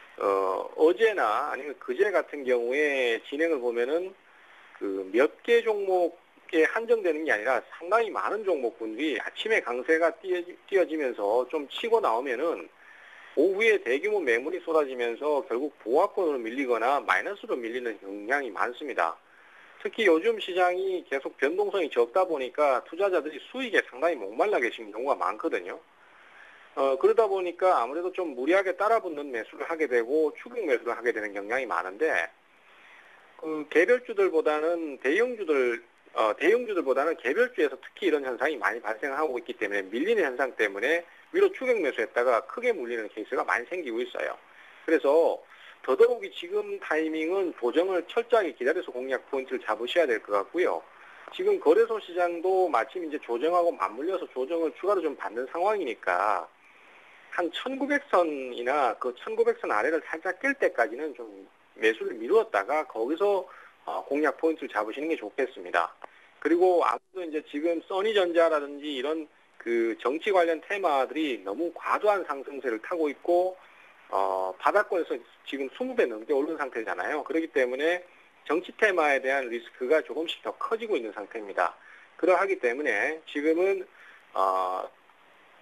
H: 어제나 아니면 그제 같은 경우에 진행을 보면은 그 몇 개 종목에 한정되는 게 아니라 상당히 많은 종목군들이 아침에 강세가 띄어지면서 좀 치고 나오면은 오후에 대규모 매물이 쏟아지면서 결국 보합권으로 밀리거나 마이너스로 밀리는 경향이 많습니다. 특히 요즘 시장이 계속 변동성이 적다 보니까 투자자들이 수익에 상당히 목말라 계신 경우가 많거든요. 그러다 보니까 아무래도 좀 무리하게 따라붙는 매수를 하게 되고 추격 매수를 하게 되는 경향이 많은데 그 개별주들보다는 대형주들보다는 개별주에서 특히 이런 현상이 많이 발생하고 있기 때문에 밀리는 현상 때문에 위로 추격 매수했다가 크게 물리는 케이스가 많이 생기고 있어요. 그래서 더더욱이 지금 타이밍은 조정을 철저하게 기다려서 공략 포인트를 잡으셔야 될 것 같고요. 지금 거래소 시장도 마침 이제 조정하고 맞물려서 조정을 추가로 좀 받는 상황이니까 한 1900선이나 그 1900선 아래를 살짝 깰 때까지는 좀 매수를 미루었다가 거기서 공략 포인트를 잡으시는 게 좋겠습니다. 그리고 아무도 이제 지금 써니전자라든지 이런 그 정치 관련 테마들이 너무 과도한 상승세를 타고 있고 바닥권에서 지금 20배 넘게 오른 상태잖아요. 그렇기 때문에 정치 테마에 대한 리스크가 조금씩 더 커지고 있는 상태입니다. 그러하기 때문에 지금은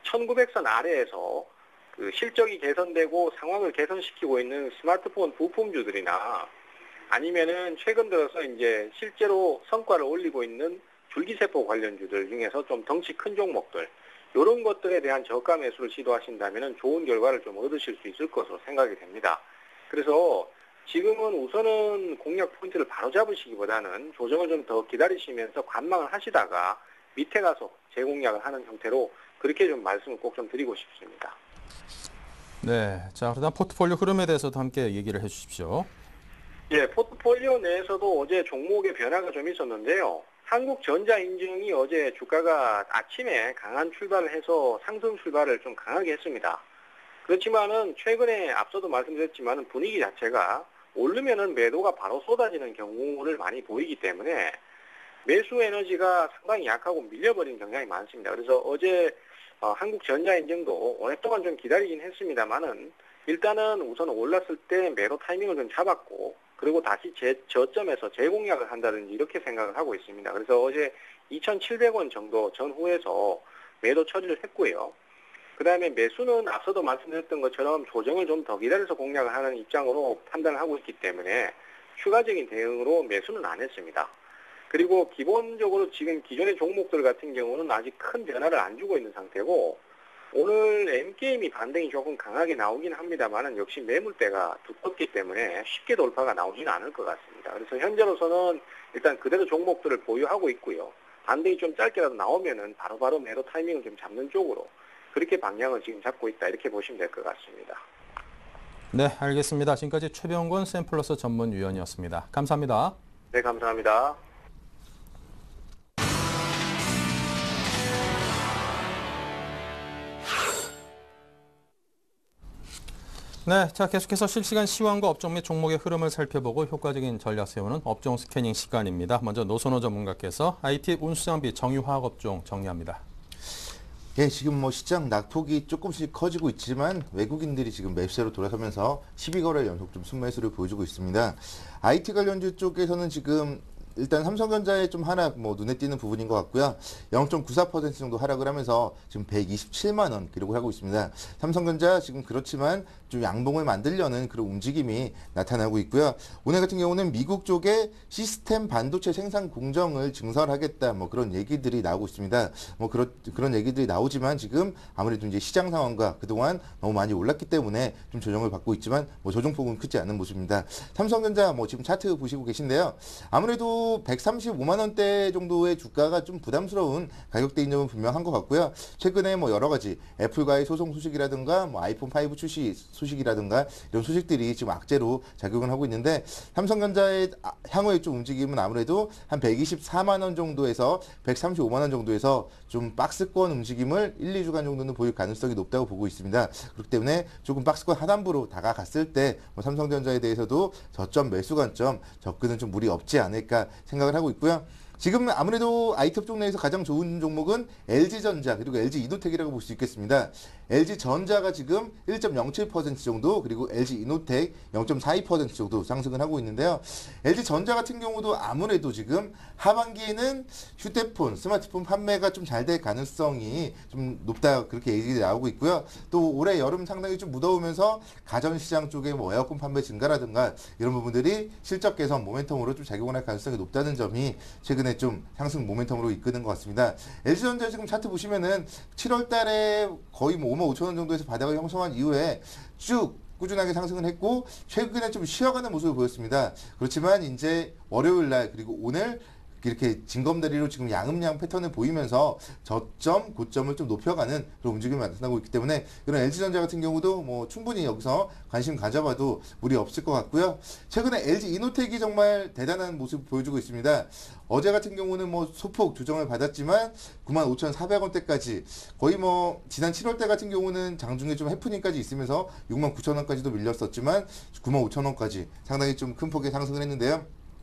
H: 1900선 아래에서 그 실적이 개선되고 상황을 개선시키고 있는 스마트폰 부품주들이나 아니면은 최근 들어서 이제 실제로 성과를 올리고 있는 줄기세포 관련주들 중에서 좀 덩치 큰 종목들, 이런 것들에 대한 저가 매수를 시도하신다면 좋은 결과를 좀 얻으실 수 있을 것으로 생각이 됩니다. 그래서 지금은 우선은 공략 포인트를 바로 잡으시기보다는 조정을 좀 더 기다리시면서 관망을 하시다가 밑에 가서 재공략을 하는 형태로 그렇게 좀 말씀을 꼭 좀 드리고 싶습니다.
A: 네, 자 그다음 포트폴리오 흐름에 대해서도 함께 얘기를 해주십시오.
H: 예, 포트폴리오 내에서도 어제 종목의 변화가 좀 있었는데요. 한국전자인증이 어제 주가가 아침에 강한 출발을 해서 상승 출발을 좀 강하게 했습니다. 그렇지만은 최근에 앞서도 말씀드렸지만은 분위기 자체가 오르면은 매도가 바로 쏟아지는 경우를 많이 보이기 때문에 매수 에너지가 상당히 약하고 밀려버린 경향이 많습니다. 그래서 어제 한국전자인증도 오랫동안 좀 기다리긴 했습니다만은 일단은 우선 올랐을 때 매도 타이밍을 좀 잡았고 그리고 다시 저점에서 재공략을 한다든지 이렇게 생각을 하고 있습니다. 그래서 어제 2,700원 정도 전후에서 매도 처리를 했고요. 그 다음에 매수는 앞서도 말씀드렸던 것처럼 조정을 좀 더 기다려서 공략을 하는 입장으로 판단을 하고 있기 때문에 추가적인 대응으로 매수는 안 했습니다. 그리고 기본적으로 지금 기존의 종목들 같은 경우는 아직 큰 변화를 안 주고 있는 상태고 오늘 M게임이 반등이 조금 강하게 나오긴 합니다만 역시 매물대가 두껍기 때문에 쉽게 돌파가 나오지는 않을 것 같습니다. 그래서 현재로서는 일단 그대로 종목들을 보유하고 있고요. 반등이 좀 짧게라도 나오면은 바로바로 매도 타이밍을 좀 잡는 쪽으로 그렇게 방향을 지금 잡고 있다 이렇게 보시면 될 것 같습니다.
A: 네, 알겠습니다. 지금까지 최병권 샘플러스 전문위원이었습니다. 감사합니다.
H: 네, 감사합니다.
A: 네, 자 계속해서 실시간 시황과 업종 및 종목의 흐름을 살펴보고 효과적인 전략 세우는 업종 스캐닝 시간입니다. 먼저 노선호 전문가께서 IT 운수장비 정유화학 업종 정리합니다.
C: 예, 지금 뭐 시장 낙폭이 조금씩 커지고 있지만 외국인들이 지금 매수세로 돌아서면서 12거래 연속 좀 순매수를 보여주고 있습니다. IT 관련주 쪽에서는 지금 일단 삼성전자의 좀 하락 눈에 띄는 부분인 것 같고요. 0.94% 정도 하락을 하면서 지금 127만 원 기록을 하고 있습니다. 삼성전자 지금 그렇지만 좀 양봉을 만들려는 그런 움직임이 나타나고 있고요. 오늘 같은 경우는 미국 쪽에 시스템 반도체 생산 공정을 증설하겠다 그런 얘기들이 나오고 있습니다. 그런 얘기들이 나오지만 지금 아무래도 이제 시장 상황과 그동안 너무 많이 올랐기 때문에 좀 조정을 받고 있지만 조정폭은 크지 않은 모습입니다. 삼성전자 지금 차트 보시고 계신데요. 아무래도 135만 원대 정도의 주가가 좀 부담스러운 가격대인 점은 분명한 것 같고요. 최근에 여러 가지 애플과의 소송 소식이라든가 아이폰 5 출시 소식이라든가 이런 소식들이 지금 악재로 작용을 하고 있는데 삼성전자의 향후의 좀 움직임은 아무래도 한 124만 원 정도에서 135만 원 정도에서 좀 박스권 움직임을 1, 2주간 정도는 보일 가능성이 높다고 보고 있습니다. 그렇기 때문에 조금 박스권 하단부로 다가갔을 때 삼성전자에 대해서도 저점 매수 관점 접근은 좀 무리 없지 않을까 생각을 하고 있고요. 지금 아무래도 IT 업종 내에서 가장 좋은 종목은 LG전자 그리고 LG이노텍이라고 볼 수 있겠습니다. LG전자가 지금 1.07% 정도 그리고 LG이노텍 0.42% 정도 상승을 하고 있는데요. LG전자 같은 경우도 아무래도 지금 하반기에는 휴대폰, 스마트폰 판매가 좀 잘 될 가능성이 좀 높다 그렇게 얘기가 나오고 있고요. 또 올해 여름 상당히 좀 무더우면서 가전시장 쪽에 에어컨 판매 증가라든가 이런 부분들이 실적 개선 모멘텀으로 좀 작용을 할 가능성이 높다는 점이 최근에 좀 상승 모멘텀으로 이끄는 것 같습니다. LG전자 지금 차트 보시면은 7월 달에 거의 5만 5천 원 정도에서 바닥을 형성한 이후에 쭉 꾸준하게 상승을 했고 최근에 좀 쉬어가는 모습을 보였습니다. 그렇지만 이제 월요일 날 그리고 오늘 이렇게 징검다리로 지금 양음양 패턴을 보이면서 저점, 고점을 좀 높여가는 그런 움직임이 나타나고 있기 때문에 이런 LG전자 같은 경우도 충분히 여기서 관심 가져봐도 무리 없을 것 같고요. 최근에 LG이노텍이 정말 대단한 모습을 보여주고 있습니다. 어제 같은 경우는 소폭 조정을 받았지만 95,400원대까지 거의 지난 7월달 같은 경우는 장중에 좀 해프닝까지 있으면서 69,000원까지도 밀렸었지만 95,000원까지 상당히 좀 큰 폭의 상승을 했는데요.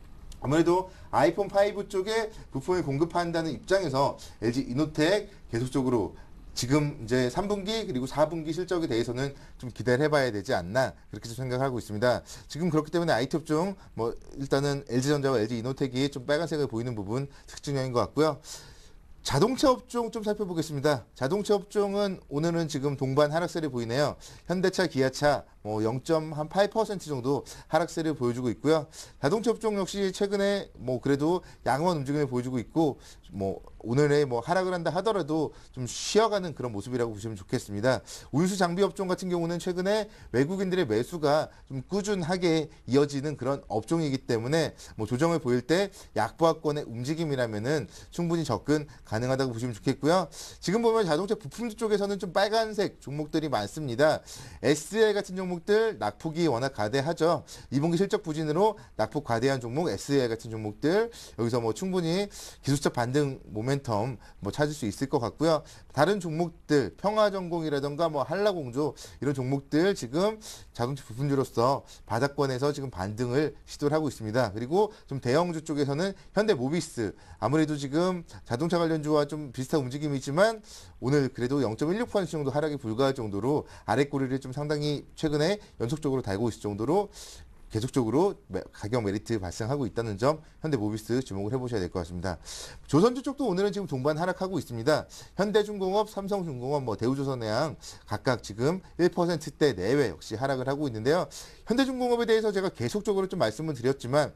C: 아무래도 아이폰 5 쪽에 부품을 공급한다는 입장에서 LG이노텍 계속적으로 지금 이제 3분기 그리고 4분기 실적에 대해서는 좀 기대를 해봐야 되지 않나 그렇게 좀 생각하고 있습니다. 지금 그렇기 때문에 IT 업종 일단은 LG전자와 LG이노텍이 좀 빨간색을 보이는 부분 특징적인 것 같고요. 자동차 업종 좀 살펴보겠습니다. 자동차 업종은 오늘은 지금 동반 하락세를 보이네요. 현대차, 기아차 뭐 0.8% 정도 하락세를 보여주고 있고요. 자동차 업종 역시 최근에 뭐 그래도 양호한 움직임을 보여주고 있고 뭐 오늘의 뭐 하락을 한다 하더라도 좀 쉬어가는 그런 모습이라고 보시면 좋겠습니다. 운수 장비 업종 같은 경우는 최근에 외국인들의 매수가 좀 꾸준하게 이어지는 그런 업종이기 때문에 뭐 조정을 보일 때 약보합권의 움직임이라면은 충분히 접근 가능하다고 보시면 좋겠고요. 지금 보면 자동차 부품 쪽에서는 좀 빨간색 종목들이 많습니다. SL 같은 종목들 낙폭이 워낙 과대하죠. 2분기 실적 부진으로 낙폭 과대한 종목 SL 같은 종목들 여기서 뭐 충분히 기술적 반등 모멘텀 뭐 찾을 수 있을 것 같고요. 다른 종목들 평화전공이라던가 뭐 한라공조 이런 종목들 지금 자동차 부품주로서 바닥권에서 지금 반등을 시도를 하고 있습니다. 그리고 좀 대형주 쪽에서는 현대모비스 아무래도 지금 자동차 관련주와 좀 비슷한 움직임이지만 오늘 그래도 0.16% 정도 하락이 불가할 정도로 아랫꼬리를 좀 상당히 최근에 연속적으로 달고 있을 정도로 계속적으로 가격 메리트 발생하고 있다는 점 현대모비스 주목을 해보셔야 될 것 같습니다. 조선주 쪽도 오늘은 지금 동반 하락하고 있습니다. 현대중공업, 삼성중공업, 뭐 대우조선해양 각각 지금 1%대 내외 역시 하락을 하고 있는데요. 현대중공업에 대해서 제가 계속적으로 좀 말씀을 드렸지만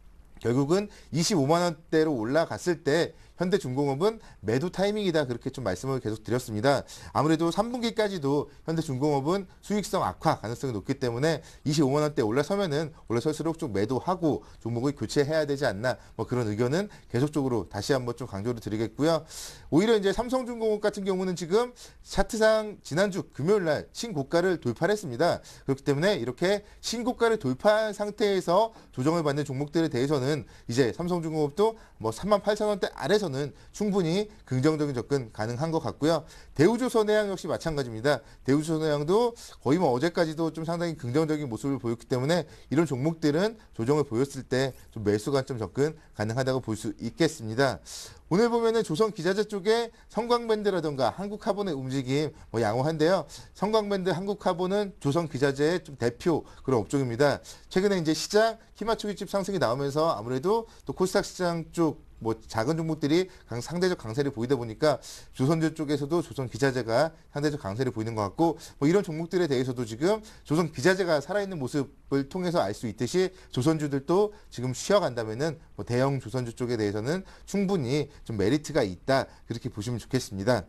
C: 결국은 25만 원대로 올라갔을 때 현대중공업은 매도 타이밍이다 그렇게 좀 말씀을 계속 드렸습니다. 아무래도 3분기까지도 현대중공업은 수익성 악화 가능성이 높기 때문에 25만 원대 올라서면은 올라설수록 좀 매도하고 종목을 교체해야 되지 않나 뭐 그런 의견은 계속적으로 다시 한번 좀 강조를 드리겠고요. 오히려 이제 삼성중공업 같은 경우는 지금 차트상 지난주 금요일 날 신고가를 돌파를 했습니다. 그렇기 때문에 이렇게 신고가를 돌파한 상태에서 조정을 받는 종목들에 대해서는 이제 삼성중공업도 뭐 38,000원대 아래서 는 충분히 긍정적인 접근 가능한 것 같고요. 대우조선해양 역시 마찬가지입니다. 대우조선해양도 거의 뭐 어제까지도 좀 상당히 긍정적인 모습을 보였기 때문에 이런 종목들은 조정을 보였을 때 좀 매수 관점 접근 가능하다고 볼 수 있겠습니다. 오늘 보면은 조선기자재 쪽에 성광밴드라던가 한국카본의 움직임 뭐 양호한데요. 성광밴드, 한국카본은 조선기자재의 좀 대표 그런 업종입니다. 최근에 이제 시장 희망추기집 상승이 나오면서 아무래도 또 코스닥 시장 쪽 뭐 작은 종목들이 상대적 강세를 보이다 보니까 조선주 쪽에서도 조선기자재가 상대적 강세를 보이는 것 같고 뭐 이런 종목들에 대해서도 지금 조선기자재가 살아있는 모습을 통해서 알 수 있듯이 조선주들도 지금 쉬어간다면은 뭐 대형 조선주 쪽에 대해서는 충분히 좀 메리트가 있다 그렇게 보시면 좋겠습니다.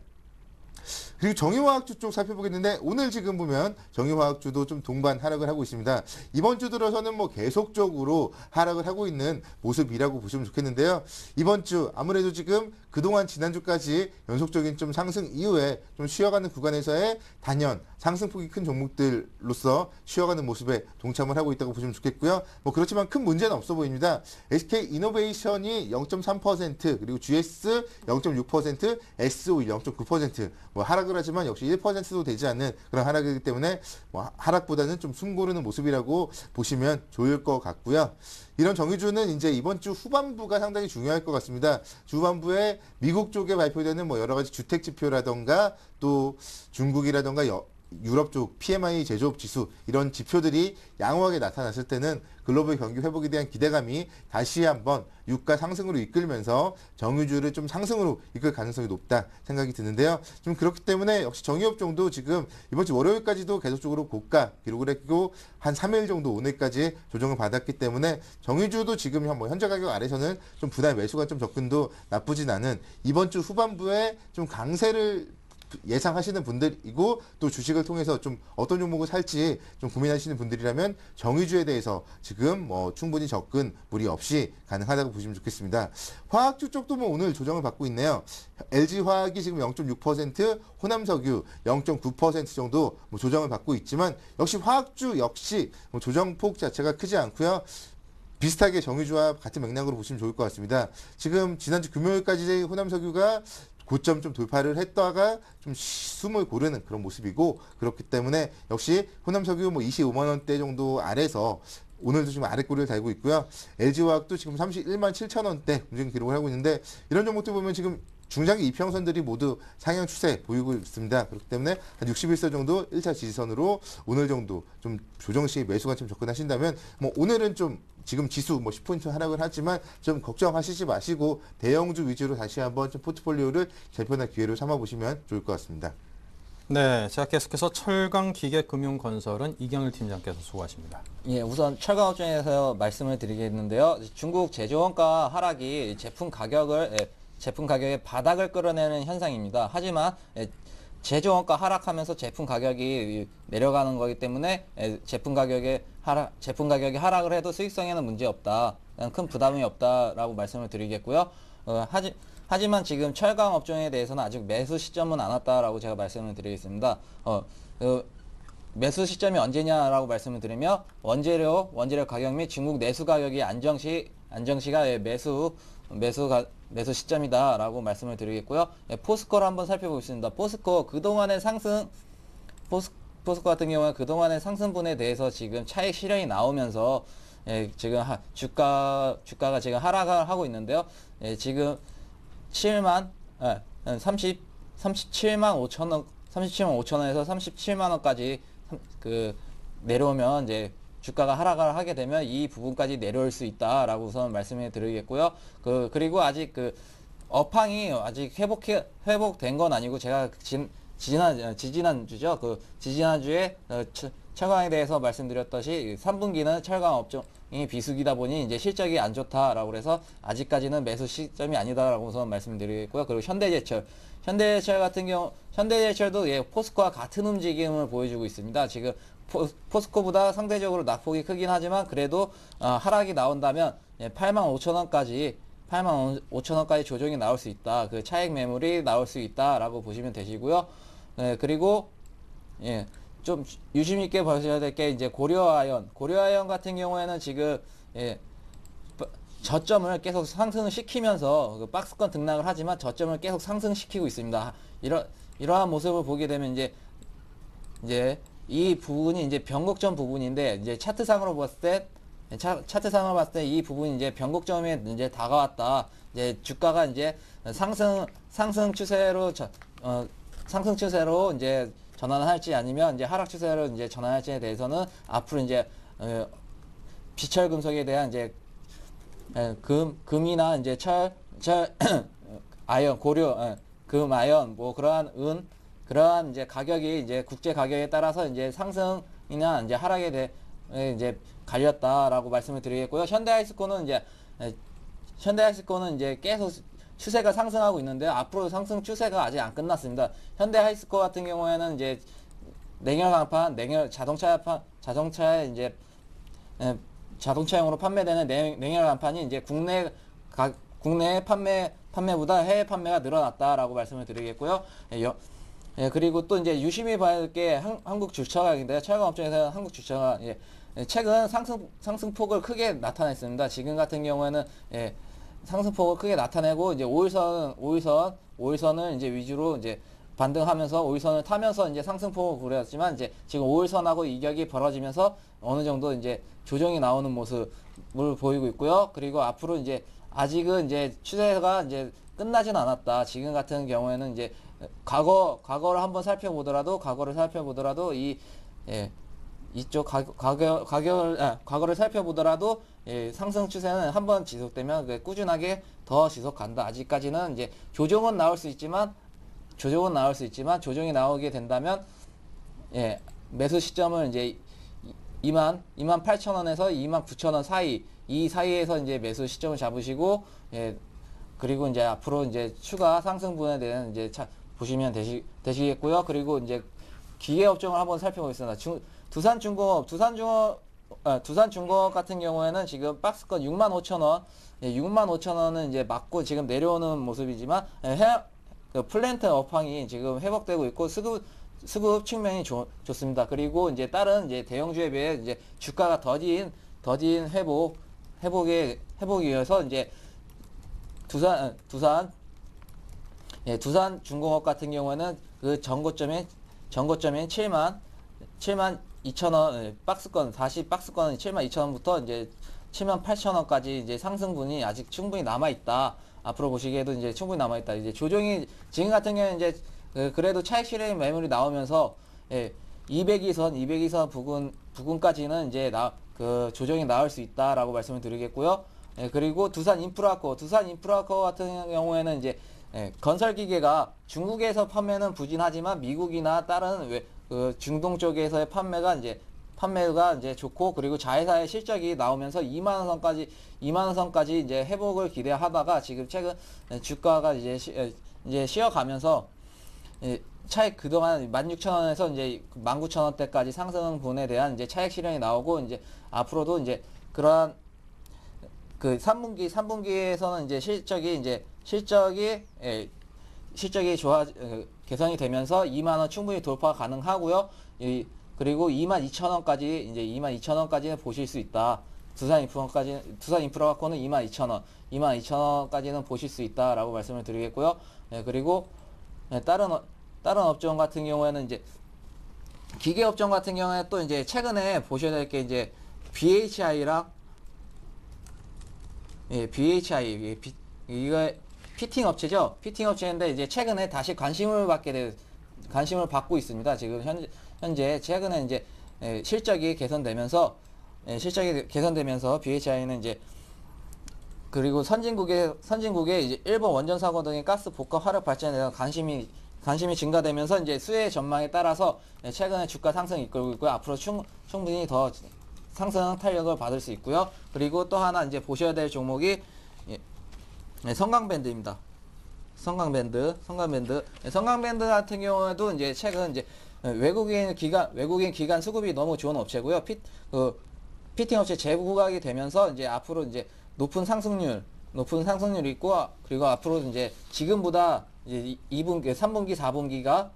C: 그리고 정유화학주 쪽 살펴보겠는데 오늘 지금 보면 정유화학주도 좀 동반 하락을 하고 있습니다. 이번 주 들어서는 뭐 계속적으로 하락을 하고 있는 모습이라고 보시면 좋겠는데요. 이번 주 아무래도 지금 그동안 지난주까지 연속적인 좀 상승 이후에 좀 쉬어가는 구간에서의 단연 상승폭이 큰 종목들로서 쉬어가는 모습에 동참을 하고 있다고 보시면 좋겠고요. 뭐 그렇지만 큰 문제는 없어 보입니다. SK이노베이션이 0.3% 그리고 GS 0.6%, SOE 0.9% 뭐 하락을 하지만 역시 1%도 되지 않는 그런 하락이기 때문에 뭐 하락보다는 좀 숨고르는 모습이라고 보시면 좋을 것 같고요. 이런 정유주는 이제 이번 주 후반부가 상당히 중요할 것 같습니다. 후반부에 미국 쪽에 발표되는 뭐 여러 가지 주택 지표라던가 또 중국이라던가 유럽 쪽 PMI 제조업 지수 이런 지표들이 양호하게 나타났을 때는 글로벌 경기 회복에 대한 기대감이 다시 한번 유가 상승으로 이끌면서 정유주를 좀 상승으로 이끌 가능성이 높다 생각이 드는데요. 좀 그렇기 때문에 역시 정유업종도 지금 이번 주 월요일까지도 계속적으로 고가 기록을 했고 한 3일 정도 오늘까지 조정을 받았기 때문에 정유주도 지금 뭐 현재 가격 아래서는 좀 분할 매수가 좀 접근도 나쁘진 않은 이번 주 후반부에 좀 강세를 예상하시는 분들이고 또 주식을 통해서 좀 어떤 종목을 살지 좀 고민하시는 분들이라면 정유주에 대해서 지금 뭐 충분히 접근 무리 없이 가능하다고 보시면 좋겠습니다. 화학주 쪽도 뭐 오늘 조정을 받고 있네요. LG화학이 지금 0.6%, 호남석유 0.9% 정도 뭐 조정을 받고 있지만 역시 화학주 역시 뭐 조정폭 자체가 크지 않고요. 비슷하게 정유주와 같은 맥락으로 보시면 좋을 것 같습니다. 지금 지난주 금요일까지 호남석유가 고점 좀 돌파를 했다가 좀 숨을 고르는 그런 모습이고 그렇기 때문에 역시 호남석유 뭐 25만 원대 정도 아래서 오늘도 지금 아랫꼬리를 달고 있고요. LG화학도 지금 31만 7천 원대 움직임 기록을 하고 있는데 이런 종목들 보면 지금 중장기 이평선들이 모두 상향 추세 보이고 있습니다. 그렇기 때문에 한 61선 정도 1차 지지선으로 오늘 정도 좀 조정 시 매수 관점 접근하신다면 뭐 오늘은 좀 지금 지수 뭐 10포인트 하락을 하지만 좀 걱정하시지 마시고 대형주 위주로 다시 한번 좀 포트폴리오를 재편할 기회로 삼아보시면 좋을 것 같습니다.
A: 네, 자 계속해서 철강기계금융건설은 이경일 팀장께서 수고하십니다.
D: 예, 우선 철강 업종에서 말씀을 드리겠는데요. 중국 제조원가 하락이 제품 가격의 바닥을 끌어내는 현상입니다. 하지만 제조원가 하락하면서 제품 가격이 내려가는 거기 때문에 제품 가격이 하락을 해도 수익성에는 문제 없다. 큰 부담이 없다라고 말씀을 드리겠고요. 하지만 지금 철강 업종에 대해서는 아직 매수 시점은 안 왔다라고 제가 말씀을 드리겠습니다. 매수 시점이 언제냐라고 말씀을 드리면 원재료 가격 및 중국 내수 가격이 안정시가 매수 시점이다라고 말씀을 드리겠고요. 포스코를 한번 살펴보겠습니다. 포스코 같은 경우는 그동안의 상승분에 대해서 지금 차익 실현이 나오면서 지금 주가가 지금 하락을 하고 있는데요. 지금 37만 5천원에서 37만 원까지 내려오면 이제 주가가 하락을 하게 되면 이 부분까지 내려올 수 있다라고 우선 말씀해 드리겠고요. 그리고 아직 업황이 아직 회복된 건 아니고 제가 지지난주에 철강에 대해서 말씀드렸듯이 3분기는 철강 업종이 비수기다 보니 이제 실적이 안 좋다라고 해서 아직까지는 매수 시점이 아니다라고 우선 말씀드리겠고요. 그리고 현대제철 같은 경우 현대제철도 포스코와 같은 움직임을 보여주고 있습니다. 지금 포스코보다 상대적으로 낙폭이 크긴 하지만 그래도 하락이 나온다면 85,000원까지 조정이 나올 수 있다. 그 차익 매물이 나올 수 있다라고 보시면 되시고요. 그리고 좀 유심 있게 보셔야 될 게 이제 고려아연 같은 경우에는 지금 저점을 계속 상승시키면서 박스권 등락을 하지만 저점을 계속 상승시키고 있습니다. 이러한 모습을 보게 되면 이제 이 부분이 이제 변곡점 부분인데 이제 차트상으로 봤을 때 이 부분이 이제 변곡점에 이제 다가왔다. 이제 주가가 이제 상승 추세로 이제 전환할지 아니면 이제 하락 추세로 이제 전환할지에 대해서는 앞으로 이제 비철 금속에 대한 이제 금이나 이제 아연, 금, 아연, 뭐 그러한 이제 가격이 이제 국제 가격에 따라서 이제 상승이나 이제 하락에 이제 갈렸다라고 말씀을 드리겠고요. 현대하이스코는 이제 계속 추세가 상승하고 있는데 앞으로 상승 추세가 아직 안 끝났습니다. 현대하이스코 같은 경우에는 이제 자동차에 이제 자동차용으로 판매되는 냉열 간판이 이제 국내 판매보다 해외 판매가 늘어났다라고 말씀을 드리겠고요. 그리고 또 이제 유심히 봐야 할 게 한국 주차가인데요. 철강 업종에서는 한국 주차가 최근 상승폭을 크게 나타냈습니다. 지금 같은 경우에는 상승폭을 크게 나타내고 이제 5일선을 이제 위주로 이제 반등하면서 5일선을 타면서 이제 상승폭을 보였지만 이제 지금 5일선하고 이격이 벌어지면서 어느 정도 이제 조정이 나오는 모습을 보이고 있고요. 그리고 앞으로 이제 아직은 이제 추세가 이제 끝나진 않았다. 지금 같은 경우에는 이제 과거를 한번 살펴보더라도 과거를 살펴보더라도 상승 추세는 한번 지속되면 꾸준하게 더 지속한다. 아직까지는 이제 조정은 나올 수 있지만 조정이 나오게 된다면 매수 시점을 이제 28,000원에서 29,000원 사이 이 사이에서 이제 매수 시점을 잡으시고 그리고 이제 앞으로 이제 추가 상승분에 대한 이제 보시면 되시겠고요. 그리고 이제 기계 업종을 한번 살펴보겠습니다. 두산중공업 같은 경우에는 지금 박스권 65,000원, 65,000원은 이제 맞고 지금 내려오는 모습이지만 플랜트 업황이 지금 회복되고 있고 수급 측면이 좋습니다. 그리고 이제 다른 이제 대형주에 비해 이제 주가가 더딘 회복이 위해서 이제 두산중공업 같은 경우에는 그 전고점인 72,000원 박스권 40박스권 72,000원부터 이제 78,000원까지 이제 상승분이 아직 충분히 남아 있다. 앞으로 보시기에도 이제 충분히 남아있다. 이제 조정이 지금 같은 경우는 이제 그래도 차익 실현 매물이 나오면서 202선 부근까지는 이제 그 조정이 나올 수 있다라고 말씀을 드리겠고요. 그리고 두산 인프라코 같은 경우에는 이제 건설 기계가 중국에서 판매는 부진하지만 미국이나 다른 중동 쪽에서의 판매가 이제 좋고, 그리고 자회사의 실적이 나오면서 2만 원 선까지 이제 회복을 기대하다가 지금 최근 주가가 이제 쉬어가면서 차익 그동안 16,000원에서 이제 19,000원대까지 상승분에 대한 이제 차익 실현이 나오고, 이제 앞으로도 이제 그러한 그 3분기에서는 이제 실적이 개선이 되면서 2만 원 충분히 돌파 가능하고요. 그리고 22,000원까지 이제 22,000원까지는 보실 수 있다. 두산 인프라코는 22,000원까지는 보실 수 있다라고 말씀을 드리겠고요. 그리고 다른 업종 같은 경우에는 이제 기계 업종 같은 경우에 또 이제 최근에 보셔야 될 게 이제 BHI랑 BHI 이거 피팅 업체죠. 피팅 업체인데 이제 최근에 다시 관심을 받고 있습니다. 지금 현재 최근에 이제 실적이 개선되면서 BHI는 이제 그리고 선진국의 이제 일본 원전 사고 등의 가스 복합 화력 발전에 대한 관심이 증가되면서 이제 수혜 전망에 따라서 최근에 주가 상승 이끌고 있고요. 앞으로 충분히 더 상승 탄력을 받을 수 있고요. 그리고 또 하나 이제 보셔야 될 종목이 성강밴드입니다. 성강밴드 같은 경우에도 이제 최근 이제 외국인 기관 수급이 너무 좋은 업체고요. 피팅 업체 재부각이 되면서 이제 앞으로 이제 높은 상승률이 있고, 그리고 앞으로 이제 지금보다 이제 2분기, 3분기, 4분기가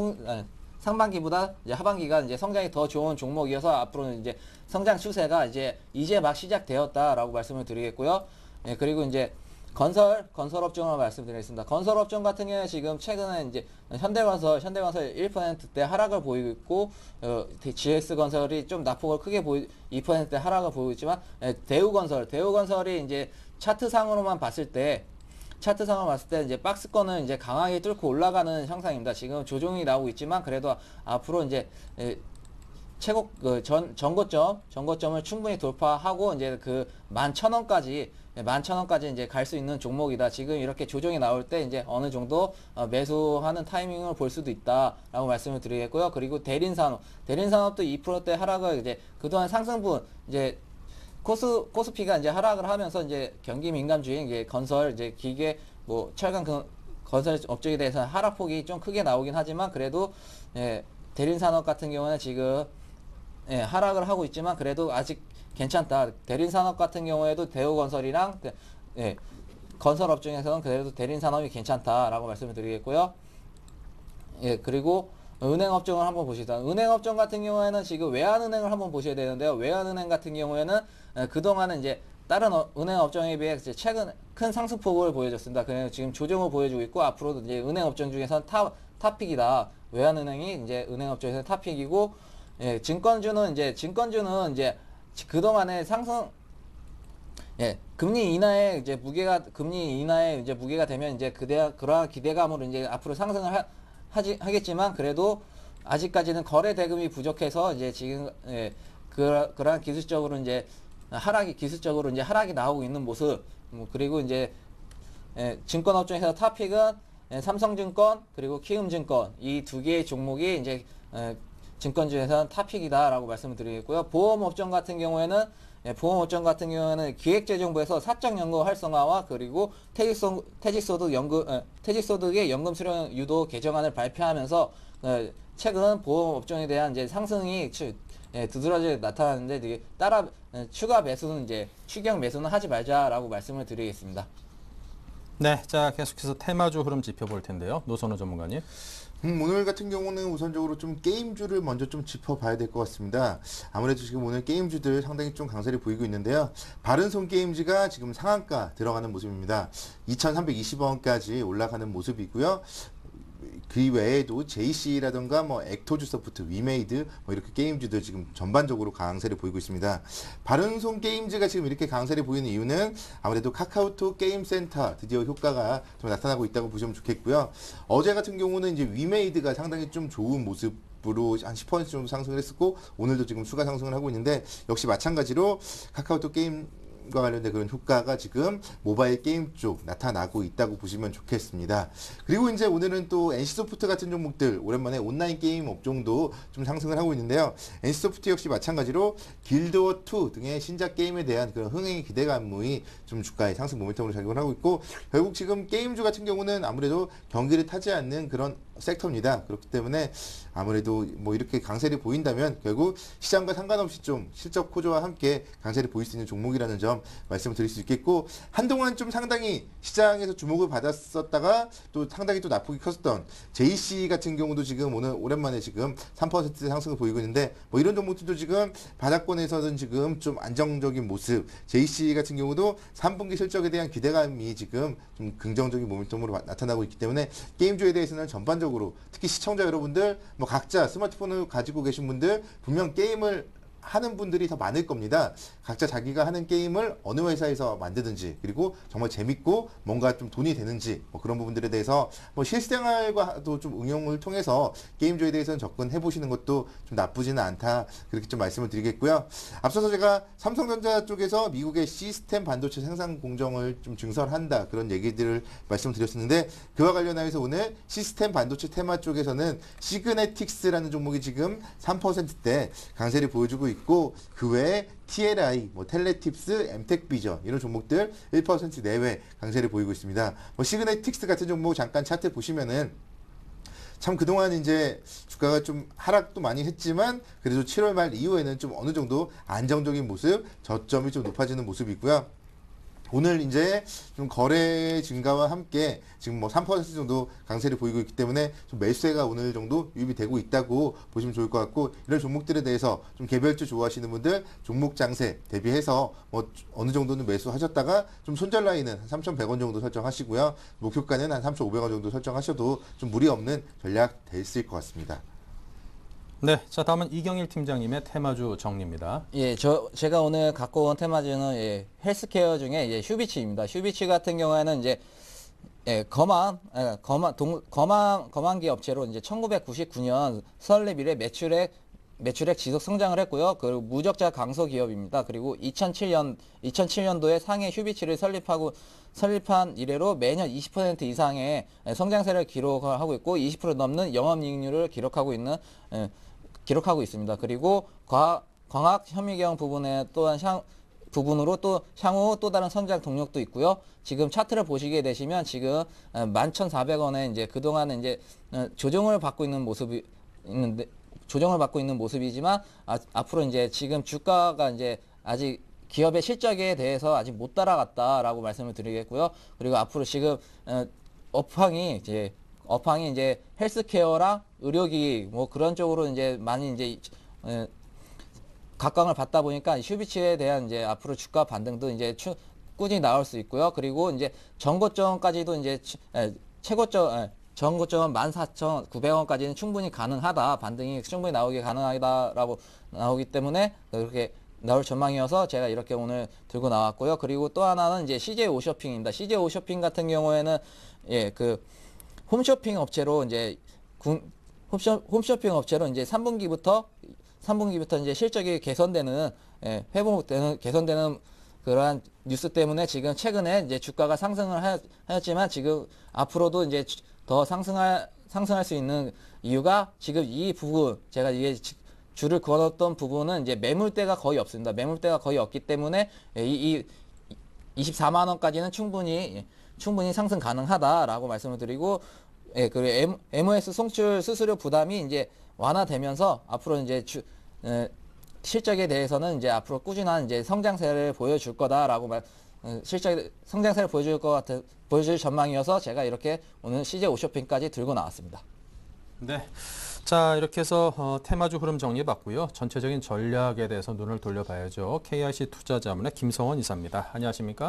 D: 상반기보다 이제 하반기가 이제 성장이 더 좋은 종목이어서 앞으로는 이제 성장 추세가 이제 막 시작되었다라고 말씀을 드리겠고요. 그리고 이제 건설 업종을 말씀드리겠습니다. 건설 업종 같은 경우에 지금 최근에 이제 현대건설 1%대 하락을 보이고 있고, GS건설이 좀 낙폭을 크게 2%대 하락을 보이고 있지만, 대우건설이 이제 차트상으로만 봤을 때 이제 박스권을 이제 강하게 뚫고 올라가는 형상입니다. 지금 조정이 나오고 있지만 그래도 앞으로 이제 최고 전고점을 충분히 돌파하고 이제 그 11,000원까지 이제 갈 수 있는 종목이다. 지금 이렇게 조정이 나올 때 이제 어느 정도 매수하는 타이밍을 볼 수도 있다라고 말씀을 드리겠고요. 그리고 대린산업도 2%대 하락을 이제 그동안 상승분 이제 코스피가 이제 하락을 하면서 이제 경기 민감주인 이제 건설, 이제 기계, 철강 건설 업종에 대해서 하락폭이 좀 크게 나오긴 하지만 그래도 대린산업 같은 경우는 지금 하락을 하고 있지만 그래도 아직 괜찮다. 대린산업 같은 경우에도 대우건설이랑 건설 업종에서는 그래도 대린산업이 괜찮다라고 말씀을 드리겠고요. 그리고 은행 업종을 한번 보시다. 은행 업종 같은 경우에는 지금 외환은행을 한번 보셔야 되는데요. 외환은행 같은 경우에는 그동안은 이제 다른 은행 업종에 비해 최근 큰 상승폭을 보여줬습니다. 그래서 지금 조정을 보여주고 있고, 앞으로도 이제 은행 업종 중에서는 탑픽이다. 외환은행이 이제 은행 업종에서 탑픽이고, 증권주는 이제 그동안의 상승, 금리 인하에 이제 무게가 되면 이제 그러한 기대감으로 이제 앞으로 상승을 하겠지만 그래도 아직까지는 거래 대금이 부족해서 이제 지금 그러한 기술적으로 이제 하락이 나오고 있는 모습. 그리고 이제 증권 업종에서 탑픽은 삼성증권 그리고 키움증권 이 두 개의 종목이 이제 증권주에서는 탑픽이다라고 말씀을 드리겠고요. 보험 업종 같은 경우에는 기획재정부에서 사적연금 활성화와 그리고 퇴직소득의 연금 수령 유도 개정안을 발표하면서 최근 보험 업종에 대한 이제 상승이 두드러져 나타나는데 되게 추가 매수는 이제 추경 매수는 하지 말자라고 말씀을 드리겠습니다.
A: 네, 자 계속해서 테마주 흐름 짚어볼 텐데요. 노선우 전문가님.
C: 오늘 같은 경우는 우선적으로 좀 게임주를 먼저 좀 짚어봐야 될 것 같습니다. 아무래도 지금 오늘 게임주들 상당히 좀 강세를 보이고 있는데요. 바른손 게임즈가 지금 상한가 들어가는 모습입니다. 2,320원까지 올라가는 모습이고요. 그 외에도 JC라던가 뭐 액토즈 소프트, 위메이드 뭐 이렇게 게임즈들 지금 전반적으로 강세를 보이고 있습니다. 바른손 게임즈가 지금 이렇게 강세를 보이는 이유는 아무래도 카카오톡 게임센터 드디어 효과가 좀 나타나고 있다고 보시면 좋겠고요. 어제 같은 경우는 이제 위메이드가 상당히 좀 좋은 모습으로 한 10% 정도 상승을 했었고 오늘도 지금 추가 상승을 하고 있는데 역시 마찬가지로 카카오톡 게임 과 관련된 그런 효과가 지금 모바일 게임 쪽 나타나고 있다고 보시면 좋겠습니다. 그리고 이제 오늘은 또 NC소프트 같은 종목들 오랜만에 온라인 게임 업종도 좀 상승을 하고 있는데요. NC소프트 역시 마찬가지로 길드워 2 등의 신작 게임에 대한 그런 흥행의 기대감이 좀 주가의 상승 모멘텀으로 작용을 하고 있고 결국 지금 게임주 같은 경우는 아무래도 경기를 타지 않는 그런 섹터입니다. 그렇기 때문에 아무래도 뭐 이렇게 강세를 보인다면 결국 시장과 상관없이 좀 실적 호조와 함께 강세를 보일 수 있는 종목이라는 점 말씀을 드릴 수 있겠고 한동안 좀 상당히 시장에서 주목을 받았었다가 또 상당히 또 낙폭이 컸었던 JC 같은 경우도 지금 오늘 오랜만에 지금 3% 상승을 보이고 있는데 뭐 이런 종목들도 지금 바닥권에서는 지금 좀 안정적인 모습 JC 같은 경우도 3분기 실적에 대한 기대감이 지금 좀 긍정적인 모멘텀으로 나타나고 있기 때문에 게임주에 대해서는 전반적으로 특히 시청자 여러분들 뭐 각자 스마트폰을 가지고 계신 분들 분명 게임을 하는 분들이 더 많을 겁니다. 각자 자기가 하는 게임을 어느 회사에서 만드든지 그리고 정말 재밌고 뭔가 좀 돈이 되는지 뭐 그런 부분들에 대해서 뭐 실생활과도 좀 응용을 통해서 게임주에 대해서는 접근해 보시는 것도 좀 나쁘지는 않다 그렇게 좀 말씀을 드리겠고요. 앞서서 제가 삼성전자 쪽에서 미국의 시스템 반도체 생산 공정을 좀 증설한다 그런 얘기들을 말씀드렸었는데 그와 관련해서 오늘 시스템 반도체 테마 쪽에서는 시그네틱스라는 종목이 지금 3%대 강세를 보여주고 있고 그 외에 TLI, 뭐 텔레팁스, 엠텍비전 이런 종목들 1% 내외 강세를 보이고 있습니다. 뭐 시그네틱스 같은 종목 잠깐 차트 보시면은 참 그동안 이제 주가가 좀 하락도 많이 했지만 그래도 7월 말 이후에는 좀 어느 정도 안정적인 모습, 저점이 좀 높아지는 모습이 있고요. 오늘 이제 좀 거래 증가와 함께 지금 뭐 3% 정도 강세를 보이고 있기 때문에 좀 매수세가 오늘 정도 유입이 되고 있다고 보시면 좋을 것 같고 이런 종목들에 대해서 좀 개별주 좋아하시는 분들 종목 장세 대비해서 뭐 어느 정도는 매수하셨다가 좀 손절 라인은 한 3,100원 정도 설정하시고요. 목표가는 한 3,500원 정도 설정하셔도 좀 무리 없는 전략 될 수 있을 것 같습니다.
A: 네, 자 다음은 이경일 팀장님의 테마주 정리입니다.
D: 예, 제가 오늘 갖고 온 테마주는 헬스케어 중에 휴비치입니다. 휴비치 같은 경우에는 이제 거만기 업체로 이제 1999년 설립 이래 매출액 지속 성장을 했고요. 그리고 무적자 강소 기업입니다. 그리고 2007년도에 상해 휴비치를 설립한 이래로 매년 20% 이상의 성장세를 기록하고 있고 20% 넘는 영업이익률을 기록하고 있습니다. 그리고 광학 현미경 부분으로 또 향후 또 다른 성장 동력도 있고요. 지금 차트를 보시게 되시면 지금 11,400원에 이제 그동안은 이제 조정을 받고 있는 모습이지만 앞으로 이제 지금 주가가 이제 아직 기업의 실적에 대해서 아직 못 따라갔다라고 말씀을 드리겠고요. 그리고 앞으로 지금 업황이 이제 헬스케어랑 의료기 뭐 그런 쪽으로 이제 많이 이제 각광을 받다 보니까 휴비치에 대한 이제 앞으로 주가 반등도 이제 꾸준히 나올 수 있고요. 그리고 이제 전고점까지도 이제 전고점 14,900원까지는 충분히 가능하다. 반등이 충분히 나오기 가능하다라고 나오기 때문에 그렇게 나올 전망이어서 제가 이렇게 오늘 들고 나왔고요. 그리고 또 하나는 이제 CJ 오쇼핑입니다. CJ 오쇼핑 같은 경우에는 홈쇼핑 업체로 이제 홈쇼핑 업체로 이제 3분기부터 이제 실적이 개선되는 개선되는 그러한 뉴스 때문에 지금 최근에 이제 주가가 상승을 하였지만 지금 앞으로도 이제 더 상승할 수 있는 이유가 지금 이 부분 제가 이게 줄을 그어놨던 부분은 이제 매물대가 거의 없습니다. 매물대가 거의 없기 때문에 이 24만 원까지는 충분히 상승 가능하다라고 말씀을 드리고 그리고 MOS 송출 수수료 부담이 이제 완화되면서 앞으로 이제 실적에 대해서는 이제 앞으로 꾸준한 이제 성장세를 보여줄 거다라고 성장세를 보여줄 전망이어서 제가 이렇게 오늘 CJ 오쇼핑까지 들고 나왔습니다.
A: 네. 자, 이렇게 해서 테마주 흐름 정리해봤고요. 전체적인 전략에 대해서 눈을 돌려봐야죠. KIC 투자자문의 김성원 이사입니다. 안녕하십니까?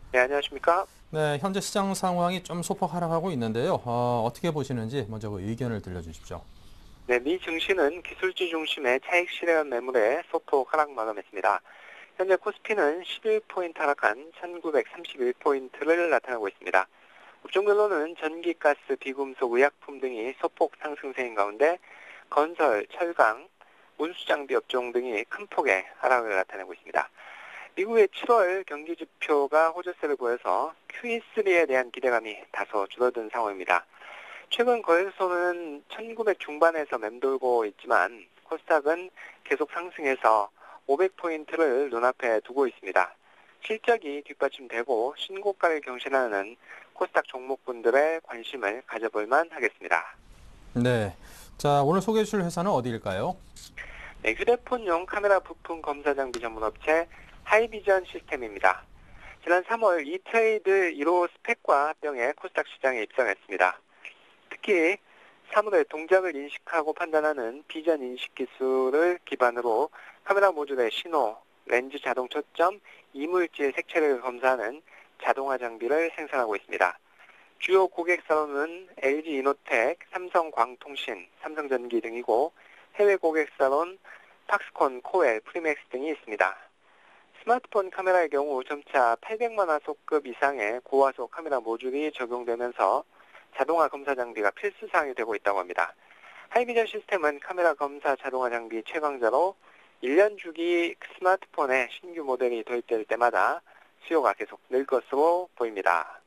H: 네, 안녕하십니까?
A: 네, 현재 시장 상황이 좀 소폭 하락하고 있는데요. 어떻게 보시는지 먼저 그 의견을 들려주십시오.
H: 네, 미 증시는 기술주 중심의 차익 실현 매물에 소폭 하락 마감했습니다. 현재 코스피는 11포인트 하락한 1931포인트를 나타내고 있습니다. 업종별로는 전기, 가스, 비금속, 의약품 등이 소폭 상승세인 가운데 건설, 철강, 운수장비 업종 등이 큰 폭의 하락을 나타내고 있습니다. 미국의 7월 경기 지표가 호조세를 보여서 Q3에 대한 기대감이 다소 줄어든 상황입니다. 최근 거래소는 1900 중반에서 맴돌고 있지만 코스닥은 계속 상승해서 500포인트를 눈앞에 두고 있습니다. 실적이 뒷받침되고 신고가를 경신하는 코스닥 종목분들의 관심을 가져볼 만하겠습니다.
A: 네, 자 오늘 소개해 주실 회사는 어디일까요?
H: 네, 휴대폰용 카메라 부품 검사 장비 전문 업체 하이비전 시스템입니다. 지난 3월 이트레이드 1호 스펙과 합병해 코스닥 시장에 입성했습니다. 특히 사물의 동작을 인식하고 판단하는 비전 인식 기술을 기반으로 카메라 모듈의 신호, 렌즈 자동 초점, 이물질 색채를 검사하는 자동화 장비를 생산하고 있습니다. 주요 고객사로는 LG이노텍, 삼성광통신, 삼성전기 등이고 해외 고객사로는 팍스콘, 코엘, 프리맥스 등이 있습니다. 스마트폰 카메라의 경우 점차 800만 화소급 이상의 고화소 카메라 모듈이 적용되면서 자동화 검사 장비가 필수사항이 되고 있다고 합니다. 하이비전 시스템은 카메라 검사 자동화 장비 최강자로 1년 주기 스마트폰에 신규 모델이 도입될 때마다 수요가 계속 늘 것으로 보입니다.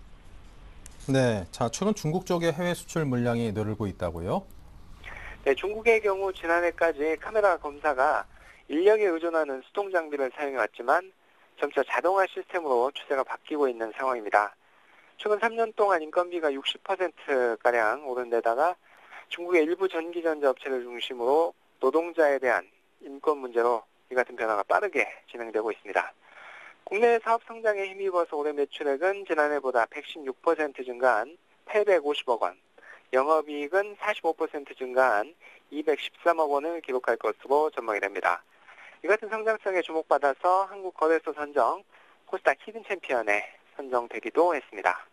A: 네, 자 최근 중국 쪽의 해외 수출 물량이 늘고 있다고요?
H: 네, 중국의 경우 지난해까지 카메라 검사가 인력에 의존하는 수동 장비를 사용해왔지만 점차 자동화 시스템으로 추세가 바뀌고 있는 상황입니다. 최근 3년 동안 인건비가 60%가량 오른 데다가 중국의 일부 전기전자 업체를 중심으로 노동자에 대한 인권 문제로 이 같은 변화가 빠르게 진행되고 있습니다. 국내 사업 성장에 힘입어서 올해 매출액은 지난해보다 116% 증가한 850억 원, 영업이익은 45% 증가한 213억 원을 기록할 것으로 전망이 됩니다. 이 같은 성장성에 주목받아서 한국거래소 선정 코스닥 히든 챔피언에 선정되기도 했습니다.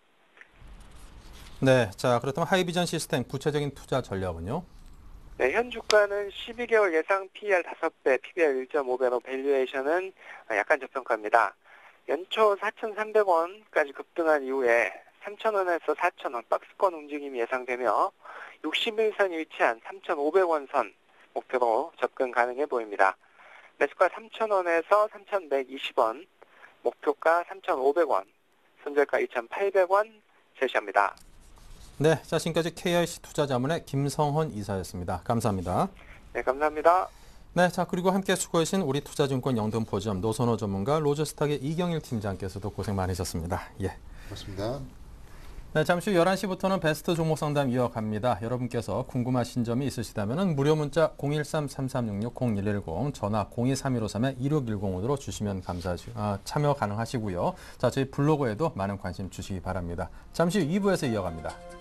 A: 네, 자 그렇다면 하이비전 시스템 구체적인 투자 전략은요?
H: 네, 현 주가는 12개월 예상 PER 5배, PBR 1.5배로 밸류에이션은 약간 저평가입니다. 연초 4,300원까지 급등한 이후에 3,000원에서 4,000원 박스권 움직임이 예상되며 61선이 위치한 3,500원 선 목표로 접근 가능해 보입니다. 매수가 3,000원에서 3,120원, 목표가 3,500원, 손절가 2,800원 제시합니다.
A: 네, 자 지금까지 KIC 투자자문의 김성헌 이사였습니다. 감사합니다.
H: 네, 감사합니다.
A: 네, 자 그리고 함께 수고하신 우리 투자증권 영등포점 노선호 전문가 로저스탁의 이경일 팀장께서도 고생 많으셨습니다. 예,
C: 고맙습니다.
A: 네, 잠시 후 11시부터는 베스트 종목 상담 이어갑니다. 여러분께서 궁금하신 점이 있으시다면 무료 문자 013-3366-0110, 전화 023153-2610으로 주시면 참여 가능하시고요. 자, 저희 블로그에도 많은 관심 주시기 바랍니다. 잠시 후 2부에서 이어갑니다.